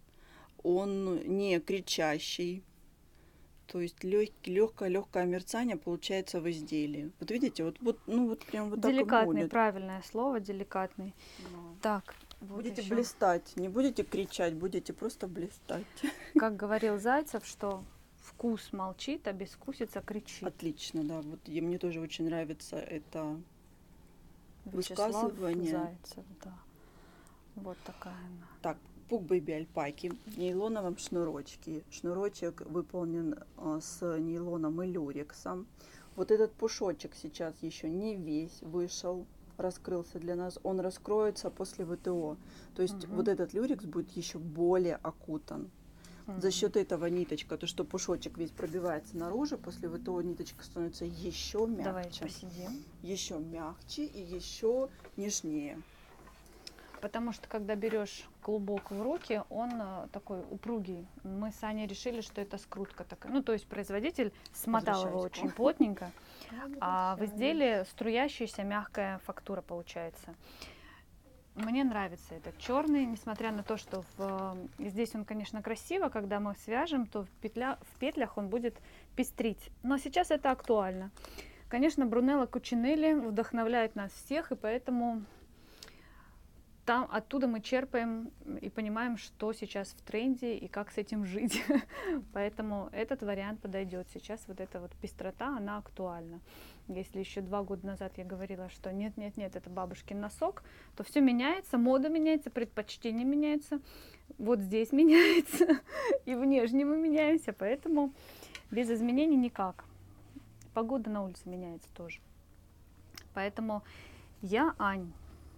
Он не кричащий. То есть легкое мерцание получается в изделии. Вот видите, вот прям вот так и Деликатный, будет. правильное слово, деликатный. Да. Так, вот Будете ещё. блистать, не будете кричать, будете просто блистать. Как говорил Зайцев, что вкус молчит, а безвкусица кричит. Отлично, да. Вот мне тоже очень нравится это Вячеслав высказывание. Зайцев, да. Вот такая она. Так, пух бэйби альпаки в нейлоновом шнурочке. Шнурочек выполнен с нейлоном и люрексом. Вот этот пушочек сейчас еще не весь вышел, раскрылся для нас. Он раскроется после ВТО. То есть вот этот люрекс будет еще более окутан. За счет этого ниточка, то что пушочек весь пробивается наружу, после ВТО ниточка становится еще мягче. Давай посидим. Еще мягче и еще нежнее. Потому что когда берешь клубок в руки, он такой упругий. Мы с Аней решили, что это скрутка такая. Ну, то есть производитель смотал его очень плотненько, а в изделии струящаяся мягкая фактура получается. Мне нравится этот черный, несмотря на то, что здесь он, конечно, красиво, когда мы свяжем, то в петлях он будет пестрить. Но сейчас это актуально. Конечно, Брунелло Кучинелли вдохновляет нас всех, и поэтому там, оттуда мы черпаем и понимаем, что сейчас в тренде и как с этим жить. Поэтому этот вариант подойдет. Сейчас вот эта вот пестрота, она актуальна. Если еще 2 года назад я говорила, что нет, это бабушкин носок, то все меняется, мода меняется, предпочтения меняются. Вот здесь меняется, и внешне мы меняемся, поэтому без изменений никак. Погода на улице меняется тоже. Поэтому я, Ань,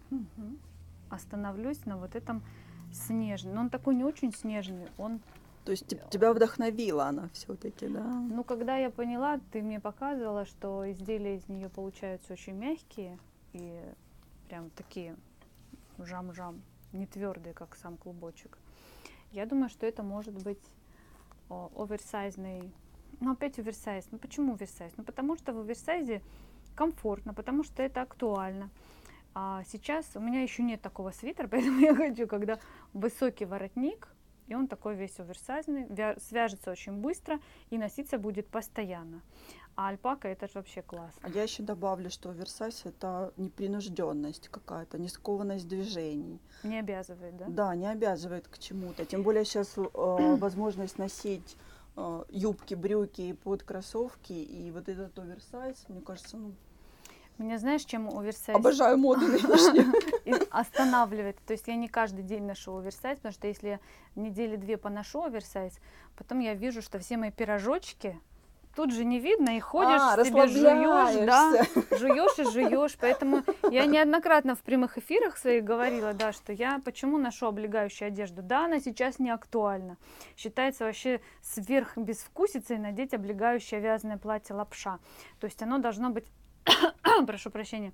остановлюсь на вот этом снежном. Но он такой не очень снежный, он... То есть тебя вдохновила она все-таки, да? Ну, когда я поняла, ты мне показывала, что изделия из нее получаются очень мягкие и прям такие жам-жам, не твердые, как сам клубочек. Я думаю, что это может быть оверсайзный. Ну, опять оверсайз. Ну, почему оверсайз? Ну, потому что в оверсайзе комфортно, потому что это актуально. А сейчас у меня еще нет такого свитера, поэтому я хочу, когда высокий воротник, и он такой весь оверсайзный, свяжется очень быстро и носиться будет постоянно. А альпака это же вообще классно. А я еще добавлю, что оверсайз это непринужденность какая-то, не скованность движений. Не обязывает, да? Да, не обязывает к чему-то. Тем более сейчас возможность носить юбки, брюки под кроссовки, и вот этот оверсайз, мне кажется, ну... Меня знаешь, чем оверсайз? Обожаю моду нынешнюю. Останавливает. То есть я не каждый день ношу оверсайз, потому что если я недели 2 поношу оверсайз, потом я вижу, что все мои пирожочки тут же не видно, и ходишь, себе жуешь, да, жуешь и жуешь. Поэтому я неоднократно в прямых эфирах своих говорила, да, что я почему ношу облегающую одежду. Да, она сейчас не актуальна. Считается вообще сверх безвкусицей надеть облегающее вязаное платье лапша. То есть оно должно быть, прошу прощения,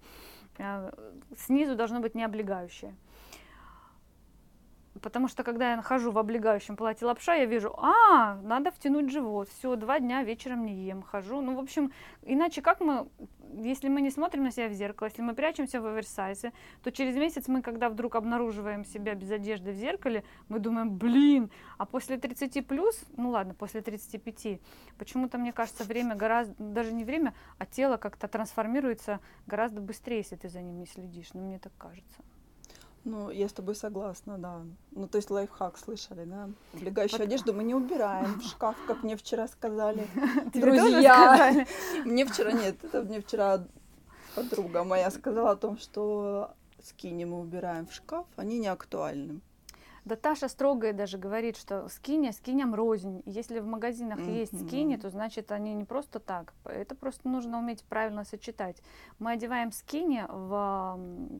снизу должно быть не облегающее. Потому что когда я хожу в облегающем платье лапша, я вижу, надо втянуть живот. Все, 2 дня вечером не ем, хожу. Ну, в общем, иначе как мы, если мы не смотрим на себя в зеркало, если мы прячемся в оверсайзе, то через месяц мы, когда вдруг обнаруживаем себя без одежды в зеркале, мы думаем, блин, а после 30 плюс, ну ладно, после 35, почему-то, мне кажется, время гораздо, даже не время, а тело как-то трансформируется гораздо быстрее, если ты за ним не следишь. Ну, мне так кажется. Ну, я с тобой согласна, да. Ну, то есть лайфхак слышали, да? Облегающую одежду мы не убираем в шкаф, как мне вчера сказали друзья. Мне вчера подруга моя сказала о том, что скини мы убираем в шкаф, они не актуальны. Да Таша строгая даже говорит, что скиням рознь. Если в магазинах есть скини, то значит они не просто так. Это просто нужно уметь правильно сочетать. Мы одеваем скини в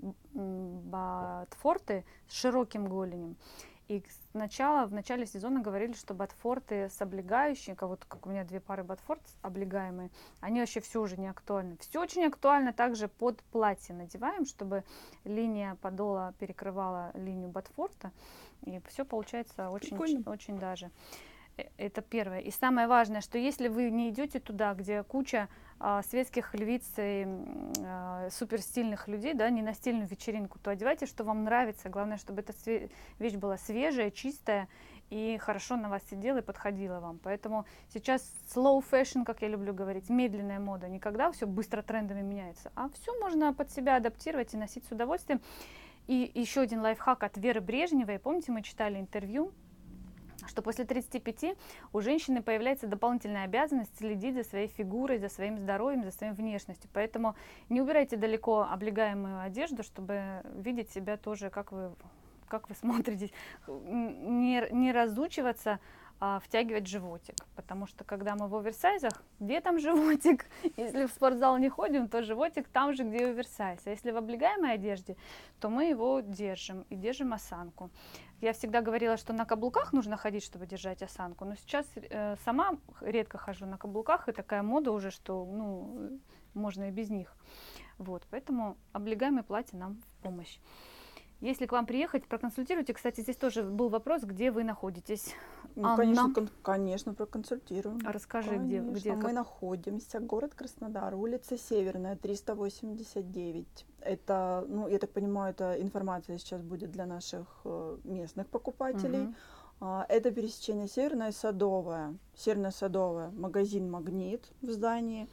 ботфорты с широким голенем. И в начале сезона говорили, что ботфорты с облегающими, вот как у меня 2 пары ботфорт облегаемые, они вообще все уже не актуальны. Все очень актуально также под платье надеваем, чтобы линия подола перекрывала линию ботфорта. И все получается очень даже. Это первое. И самое важное, что если вы не идете туда, где куча светских львиц и суперстильных людей, да, не на стильную вечеринку, то одевайте, что вам нравится. Главное, чтобы эта вещь была свежая, чистая и хорошо на вас сидела и подходила вам. Поэтому сейчас slow fashion, как я люблю говорить, медленная мода. Никогда все быстро трендами меняется, а все можно под себя адаптировать и носить с удовольствием. И еще один лайфхак от Веры Брежневой. Помните, мы читали интервью, что после 35 у женщины появляется дополнительная обязанность следить за своей фигурой, за своим здоровьем, за своей внешностью. Поэтому не убирайте далеко облегаемую одежду, чтобы видеть себя тоже, как вы смотритесь. Не разучиваться втягивать животик, потому что когда мы в оверсайзах, где там животик? Если в спортзал не ходим, то животик там же, где оверсайз. А если в облегаемой одежде, то мы его держим и держим осанку. Я всегда говорила, что на каблуках нужно ходить, чтобы держать осанку, но сейчас сама редко хожу на каблуках, и такая мода уже, что можно и без них. Вот, поэтому облегаемое платье нам в помощь. Если к вам приехать, проконсультируйте. Кстати, здесь тоже был вопрос, где вы находитесь. Ну, конечно, проконсультируем. Расскажи, где мы находимся. Город Краснодар, улица Северная, 389. Это, я так понимаю, эта информация сейчас будет для наших местных покупателей. Это пересечение Северная и Садовая. Северная, Садовая, магазин «Магнит» в здании.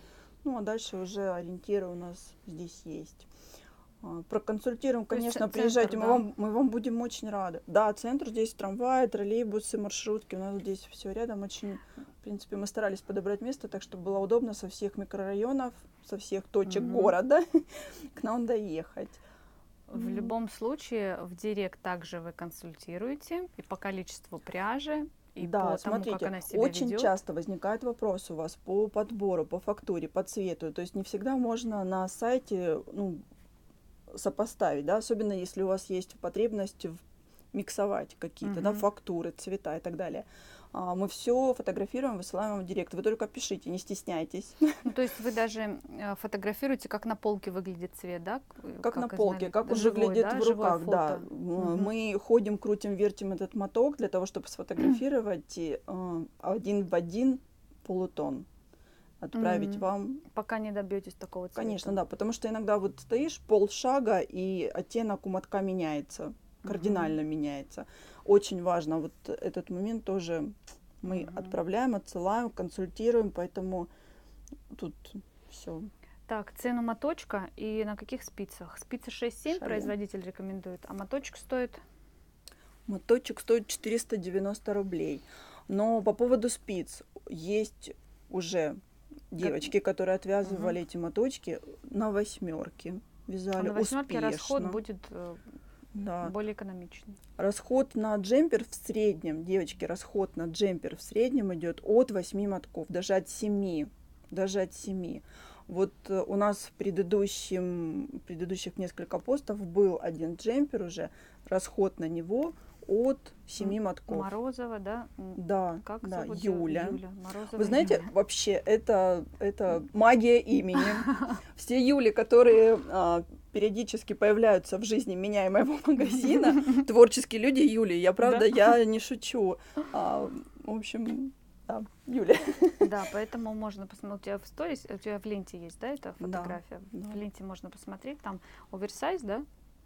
Ну, а дальше уже ориентиры у нас здесь есть. Проконсультируем, То есть конечно, центр, приезжайте, да? мы вам будем очень рады. Да, центр, здесь трамваи, троллейбусы, маршрутки, у нас здесь все рядом. Очень, в принципе, мы старались подобрать место, так чтобы было удобно со всех микрорайонов, со всех точек города к нам доехать. В любом случае, в директ также вы консультируете и по количеству пряжи, и Да, по тому, как смотрите, она себя очень ведет. часто возникает вопрос у вас по подбору, по фактуре, по цвету. То есть не всегда можно на сайте, ну, сопоставить, да, особенно если у вас есть потребность миксовать какие-то, да, фактуры, цвета и так далее. Мы все фотографируем, высылаем вам в директ. Вы только пишите, не стесняйтесь. Ну, то есть вы даже фотографируете, как на полке выглядит цвет, да? Как на полке, как он живой, выглядит да? в Живое руках, да. фото. Мы ходим, крутим, вертим этот моток для того, чтобы сфотографировать один в один полутон. Отправить вам. Пока не добьетесь такого цвета. Конечно, да, потому что иногда вот стоишь полшага, и оттенок у мотка меняется, кардинально меняется. Очень важно вот этот момент тоже мы отправляем, отсылаем, консультируем, поэтому тут все. Так, цену моточка и на каких спицах? Спицы 6-7 производитель рекомендует, а моточек стоит? Моточек стоит 490 рублей. Но по поводу спиц есть уже девочки, которые отвязывали эти моточки на 8-ки, вязали на 8-ке успешно. расход будет более экономичный. Расход на джемпер в среднем, девочки, расход на джемпер в среднем идет от 8 мотков, даже от 7. Даже от 7. Вот у нас в предыдущих несколько постов был один джемпер уже, расход на него от 7 мотков. Морозова, да? Да, как да, зовут? Юля. Морозова Вы знаете, Юля. вообще это магия имени. Все Юли, которые периодически появляются в жизни меня и моего магазина, творческие люди Юли. Я правда, я не шучу. В общем, да, Юля. Да, поэтому можно посмотреть. У тебя в сторис, у тебя в ленте есть, да, эта фотография? Да. В ленте можно посмотреть. Там оверсайз, да?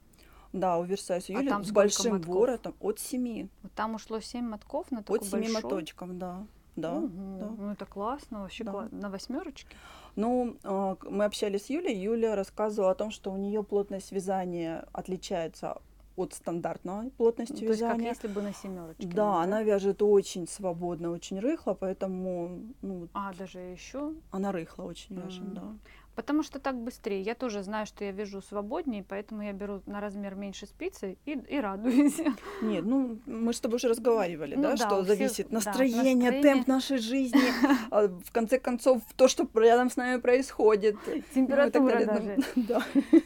Да, оверсайз Юли там с большим мотков? Воротом от 7. Вот там ушло 7 мотков на такой От 7 большой. моточков, да. Да, да. Ну это классно, вообще Да. на 8-ки. Ну, мы общались с Юлей, Юля рассказывала о том, что у нее плотность вязания отличается от стандартной плотности То есть как вязания. если бы на 7-ке. Да, она вяжет очень свободно, очень рыхло, поэтому... Ну, даже еще? она рыхло очень вяжет, да. Потому что так быстрее. Я тоже знаю, что я вяжу свободнее, поэтому я беру на размер меньше спицы и радуюсь. Нет, ну мы с тобой уже разговаривали, да, что зависит настроение, темп нашей жизни, в конце концов, то, что рядом с нами происходит. Температура даже. Да.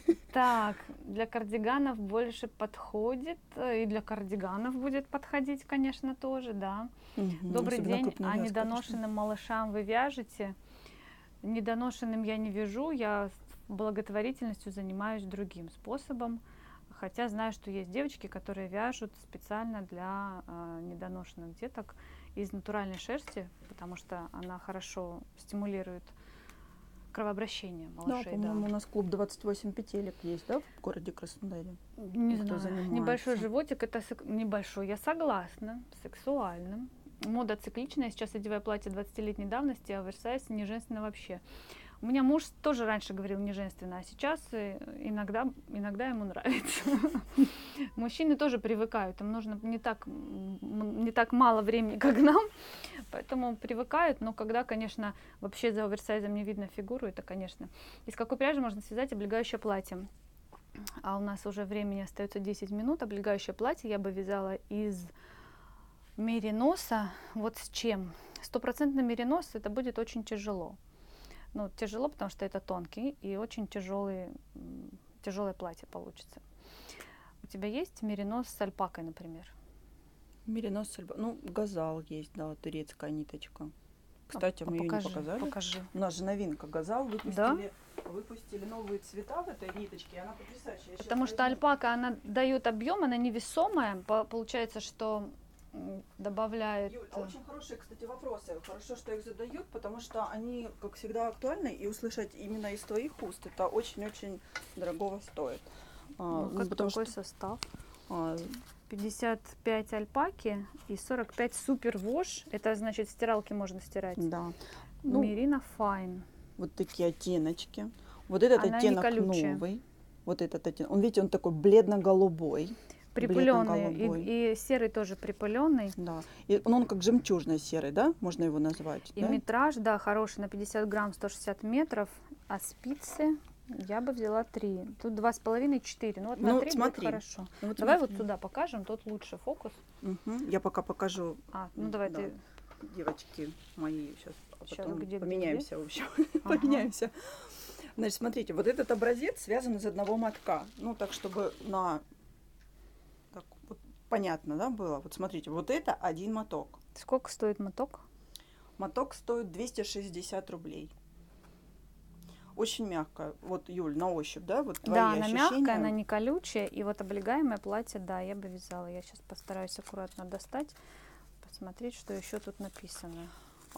Так, для кардиганов больше подходит, и для кардиганов будет подходить, конечно, тоже, да. Добрый день, а недоношенным малышам вы вяжете? Недоношенным я не вяжу, я благотворительностью занимаюсь другим способом, хотя знаю, что есть девочки, которые вяжут специально для недоношенных деток из натуральной шерсти, потому что она хорошо стимулирует кровообращение малышей. Да, по-моему, у нас клуб 28 петелек есть, да, в городе Краснодаре? Не знаю, небольшой животик, это небольшой, я согласна, сексуальным. Мода цикличная, сейчас одеваю платье 20-летней давности, а оверсайз не женственно вообще. У меня муж тоже раньше говорил не женственно, а сейчас иногда ему нравится. Мужчины тоже привыкают, им нужно не так мало времени, как нам, поэтому привыкают, но когда, конечно, вообще за оверсайзом не видно фигуру, это, конечно. Из какой пряжи можно связать облегающее платье? А у нас уже времени остается 10 минут. Облегающее платье я бы вязала из мериноса. Вот с чем? 100% меринос это будет очень тяжело. Ну, тяжело, потому что это тонкий и очень тяжелое платье получится. У тебя есть меринос с альпакой, например? Меринос с альпакой. Ну, газал есть, да, турецкая ниточка. Кстати, мы ее не показали. Покажи. У нас же новинка газал. Выпустили новые цвета в этой ниточке, она потрясающая. Потому что альпака, она дает объем, она невесомая. Получается, что добавляет... Юль, очень хорошие, кстати, вопросы. Хорошо, что их задают, потому что они, как всегда, актуальны, и услышать именно из твоих уст это очень-очень дорогого стоит. Какой состав? 55 альпаки и 45 супер вош. Это значит, стиралки можно стирать. Да. Мерина Fine. Вот такие оттеночки. Вот этот Она не оттенок колючая. новый. Вот этот оттенок. Он, видите, он такой бледно-голубой. Припыленный. Бледно-голубой. И серый тоже припыленный. Да. И он как жемчужно-серый, да? Можно его назвать. И да? метраж, да, хороший, на 50 грамм 160 метров. А спицы я бы взяла 3. Тут 2,5-4. Ну вот на 3 будет хорошо. Ну, вот Давай смотри. вот сюда покажем, тут лучше фокус. Я пока покажу. Ну давай Да. ты. Девочки мои сейчас, Щас, потом где? поменяемся, в общем. Ага. Поменяемся. Значит, смотрите, вот этот образец связан из одного мотка. Ну, так, чтобы так, вот, понятно, да, было? Вот смотрите, вот это один моток. Сколько стоит моток? Моток стоит 260 рублей. Очень мягкая. Вот, Юль, на ощупь, да? Вот твои Да, она ощущения. мягкая, она не колючая. И вот облегаемое платье, да, я бы вязала. Я сейчас постараюсь аккуратно достать, посмотреть, что еще тут написано.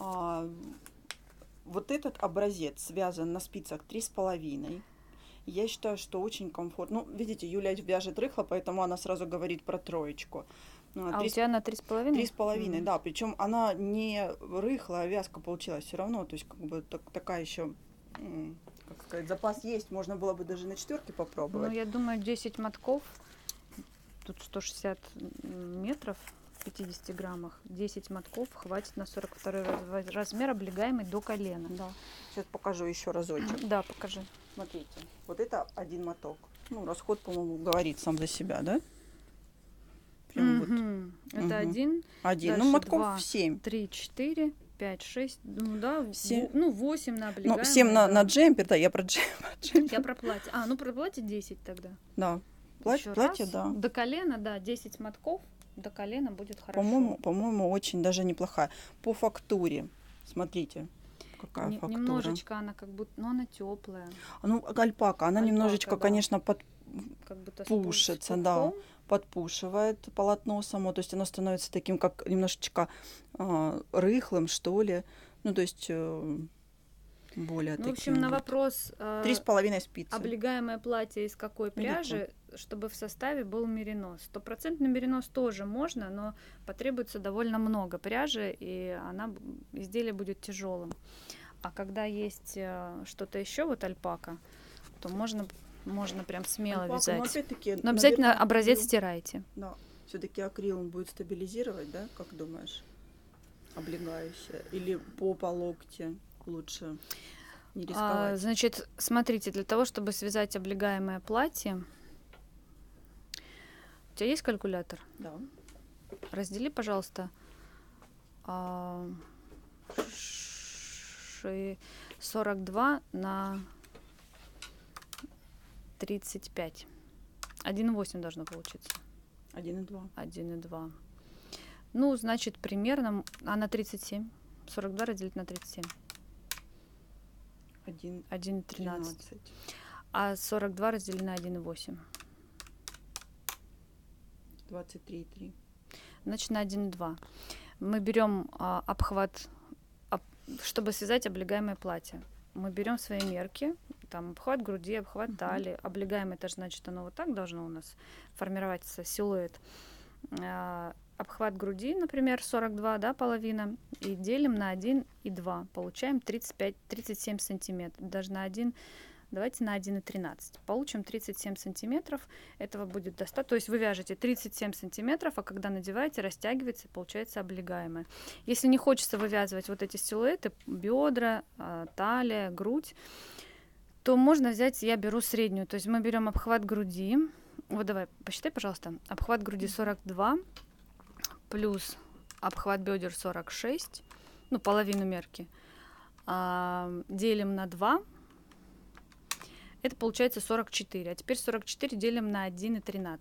Вот этот образец связан на спицах 3,5. Я считаю, что очень комфортно. Ну, видите, Юля вяжет рыхло, поэтому она сразу говорит про троечку. А у тебя на 3,5? 3,5, да. Причем она не рыхлая, а вязка получилась все равно. То есть, как бы такая еще, как сказать, запас есть. Можно было бы даже на 4 попробовать. Ну, я думаю, 10 мотков. Тут 160 метров. В 50 граммах 10 мотков хватит на 42 размер, облегаемый до колена. Да. Сейчас покажу еще разочек. Да, покажи. Смотрите, вот это один моток. Ну, расход, по-моему, говорит сам за себя, да? Прям вот. Это один. Один. Дальше Ну, мотков 2, 7. 3, 4, 5, 6. Ну да, 7. 8 на облегаемый. Ну, 7 да. на джемпер, да, я про джемпер. Я про платье. Ну про платье 10 тогда. Да. Ещё Платье, раз. да. До колена, да, 10 мотков. До колена будет хорошо. По-моему, очень даже неплохая. По фактуре, смотрите, какая фактура. Немножечко она как будто, но она теплая. Ну, альпака, она немножечко, да. конечно, Как будто подпушится, да, подпушивает полотно само, то есть оно становится таким, как немножечко рыхлым, что ли. Ну, то есть более таким. В общем, на вопрос 3,5 спицы. облегаемое платье из какой пряжи, чтобы в составе был меринос. Стопроцентный меринос тоже можно, но потребуется довольно много пряжи, и изделие будет тяжелым. А когда есть что-то еще, вот альпака, то можно прям смело Альпака, вязать. Но обязательно образец стирайте. Да. Все-таки акрил он будет стабилизировать, да, как думаешь? Облегающее. Или по локте лучше не рисковать? Значит, смотрите, для того, чтобы связать облегаемое платье, у тебя есть калькулятор? Да. Раздели, пожалуйста, 42 на 35. 1,8 должно получиться. 1,2. 1,2. Ну, значит, примерно, на 37. 42 разделить на 37. 1,13. А 42 разделить на 1,8. 23,3. Значит, на 1,2. Мы берем обхват, чтобы связать облегаемое платье. Мы берем свои мерки, там обхват груди, обхват талии. Облегаемое, это значит, оно вот так должно у нас формироваться, силуэт. Обхват груди, например, 42, да, половина, и делим на 1,2. Получаем 37 сантиметров. Даже на 1, давайте на 1,13. Получим 37 сантиметров. Этого будет достаточно. То есть вы вяжете 37 сантиметров, а когда надеваете, растягивается, получается облегаемое. Если не хочется вывязывать вот эти силуэты, бедра, талия, грудь, то можно взять, я беру среднюю. То есть мы берем обхват груди. Вот давай, посчитай, пожалуйста. Обхват груди 42. Плюс обхват бедер 46, ну, половину мерки, делим на 2, это получается 44. А теперь 44 делим на 1,13.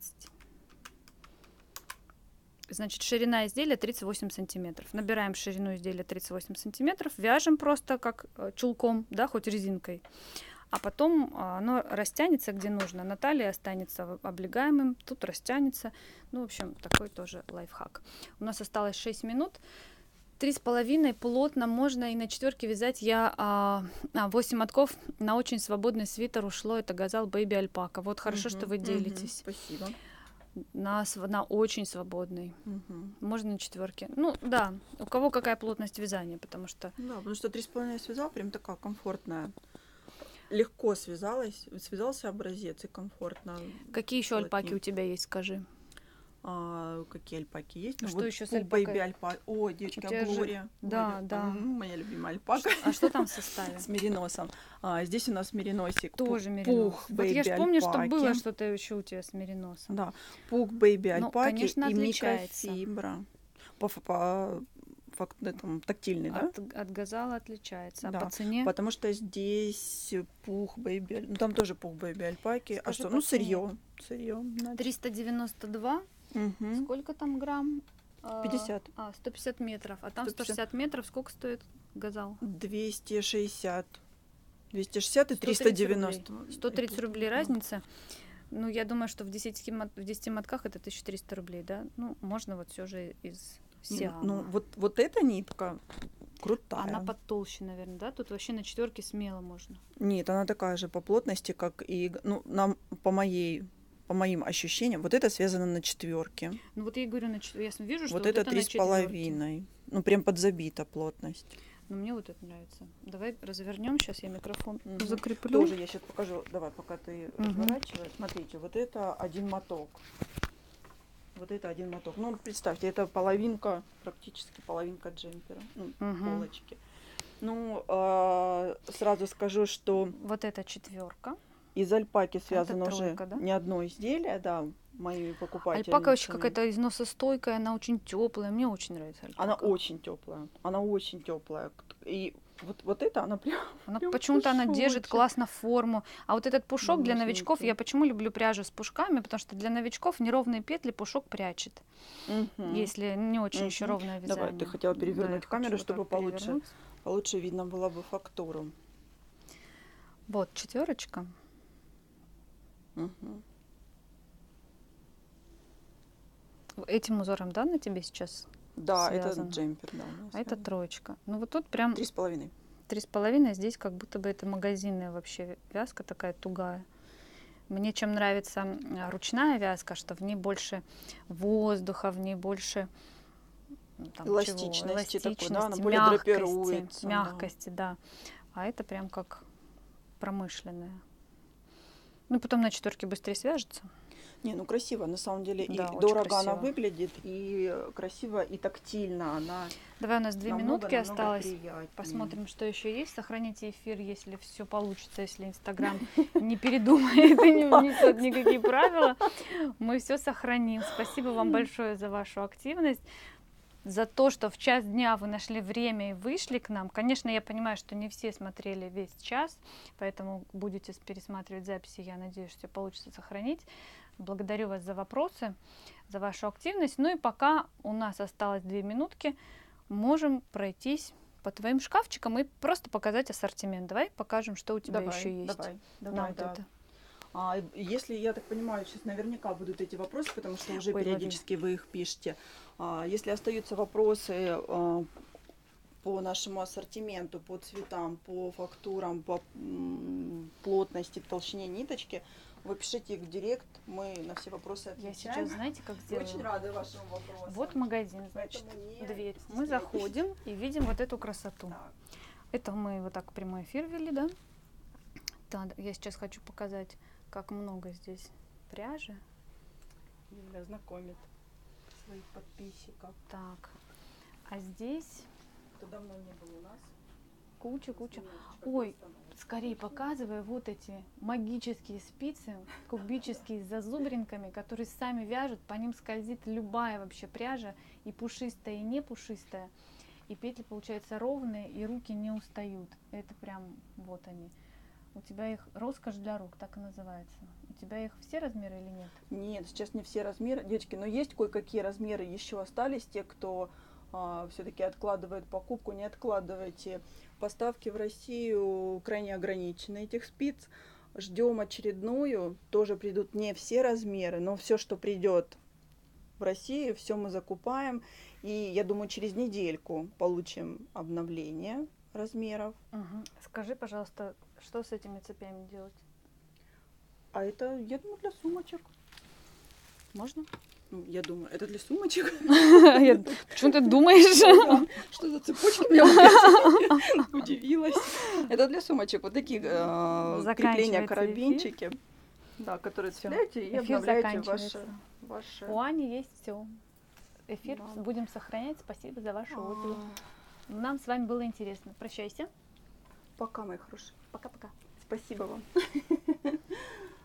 Значит, ширина изделия 38 сантиметров. Набираем ширину изделия 38 сантиметров, вяжем просто как чулком, да, хоть резинкой. А потом оно растянется где нужно. На талии останется облегаемым, тут растянется. Ну, в общем, такой тоже лайфхак. У нас осталось 6 минут. 3,5 плотно можно и на 4 вязать. Я 8 мотков на очень свободный свитер ушло. Это Газал Бэйби Альпака. Вот хорошо, что вы делитесь. Спасибо. на очень свободный. Мгм. Можно на 4. Ну, да, у кого какая плотность вязания, потому что Да, потому что 3,5 связал, прям такая комфортная. Легко связался образец и комфортно. какие еще альпаки плотнее. у тебя есть, скажи? Какие альпаки есть? А Ну, что вот еще с Пух альпакой? Бэйби альпака. О, девочки, У тебя же- Глория. Да, да. Моя любимая альпака. А что там в составе? С мериносом. Здесь у нас мериносик. Тоже Пух меринос. Вот я Бэйби ж помню, что альпаки. было что-то еще у тебя с мериносом. Да, Пух Бэйби Ну, альпаки конечно, и отличается. микрофибра. Этому тактильный, да? От газала отличается. А Да, по цене? потому что здесь Пух Бэйби, ну там тоже Пух Бэйби альпаки. А Скажи что? по Ну, цене. сырье. 392. Угу. Сколько там грамм? 50. 150 метров. А там 150. 160 метров сколько стоит газал? 260. 260 и 130 390. рублей. 130 рублей разница. Ну, я думаю, что в 10 мотках это 1300 рублей, да? Ну, можно вот все же из Сиама. Ну, вот эта нитка крутая. Она потолще, наверное, да? Тут вообще на 4 смело можно. Нет, она такая же по плотности, как и, ну, по моим ощущениям, вот это связано на 4. Ну, вот я и говорю, я вижу, что Вот это на 4. 3,5. Ну, прям подзабита плотность. Но мне вот это нравится. Давай развернем. Сейчас я микрофон Мгм. закреплю. Тоже я сейчас покажу. Давай, пока ты разворачиваешь. Смотрите, вот это один моток. Вот это один моток. Ну, представьте, это половинка, практически половинка джемпера. Ну, полочки. Ну, сразу скажу, что Вот это 4. из альпаки связано Это уже тройка, да? не одно изделие, да, моими покупателями. Альпака вообще какая-то износостойкая, она очень теплая. Мне очень нравится альпака. Она очень теплая. Она очень теплая. И вот это она прям. Прям Почему-то она держит пушочек. классно форму. А вот этот пушок для Мамусеньки. новичков, я почему люблю пряжу с пушками? Потому что для новичков неровные петли пушок прячет. Мгм. Если не очень еще Мгм. ровное вязание. Давай, ты хотела Да, перевернуть я камеру, хочу вот чтобы так перевернуть. получше видно было бы фактуру. Вот 4. Мгм. Этим узором, да, на тебе сейчас? Да, Связан. это джемпер, да. у нас А это связан. 3. Ну вот тут прям 3,5. 3,5. Здесь как будто бы это магазинная вообще вязка такая тугая. Мне чем нравится ручная вязка, что в ней больше воздуха, в ней больше там, Эластичности такой, да, она эластичности, более мягкости, драпируется, да. мягкости, да. А это прям как промышленная. Ну, потом на 4 быстрее свяжется. Не, ну красиво, на самом деле. Да, И очень дорого красиво. она выглядит, и красиво, и тактильно. Она Давай, у нас 2 минутки намного осталось. приятнее. Посмотрим, что еще есть. Сохраните эфир, если все получится, если Инстаграм не передумает и не внесет никакие правила. Мы все сохраним. Спасибо вам большое за вашу активность, за то, что в час дня вы нашли время и вышли к нам. Конечно, я понимаю, что не все смотрели весь час, поэтому будете пересматривать записи. Я надеюсь, что получится сохранить. Благодарю вас за вопросы, за вашу активность. Ну и пока у нас осталось 2 минутки, можем пройтись по твоим шкафчикам и просто показать ассортимент. Давай покажем, что у тебя еще есть. Давай, вот да. это. Если, я так понимаю, сейчас наверняка будут эти вопросы, потому что уже Ой, периодически вы их пишете. Если остаются вопросы по нашему ассортименту, по цветам, по фактурам, по плотности, толщине ниточки, вы пишите их в директ, мы на все вопросы Я отвечаем. сейчас, знаете, как сделаю? Очень рада вашим вопросам. Вот магазин, значит, дверь. Мы заходим и видим вот эту красоту. Так. Это мы вот так прямой эфир вели, да? Да, я сейчас хочу показать, как много здесь пряжи. Юля знакомит своих подписчиков. Так, а здесь Кто давно не был у нас. куча. Ой, скорее показывай вот эти магические спицы, кубические с зазубринками, которые сами вяжут, по ним скользит любая вообще пряжа, и пушистая, и не пушистая. И петли получаются ровные, и руки не устают. Это прям вот они. У тебя их роскошь для рук, так и называется. У тебя их все размеры или нет? Нет, сейчас не все размеры, девочки, но есть кое-какие размеры еще остались. Те, кто все-таки откладывает покупку, не откладывайте. Поставки в Россию крайне ограничены этих спиц. Ждем очередную. Тоже придут не все размеры, но все, что придет в Россию, все мы закупаем. И я думаю, через недельку получим обновление размеров. Угу. Скажи, пожалуйста, что с этими цепями делать? А это, я думаю, для сумочек. Можно? Ну, я думаю, это для сумочек. Почему ты думаешь? Что за цепочка меня опять удивилась. Это для сумочек. Вот такие крепления, карабинчики. Да, которые цепляете и Эфир обновляете заканчивается. ваши... У Ани есть все. Эфир будем сохранять. Спасибо за ваши отзывы. Нам с вами было интересно. Прощайся. Пока, мои хорошие. Пока-пока. Спасибо вам.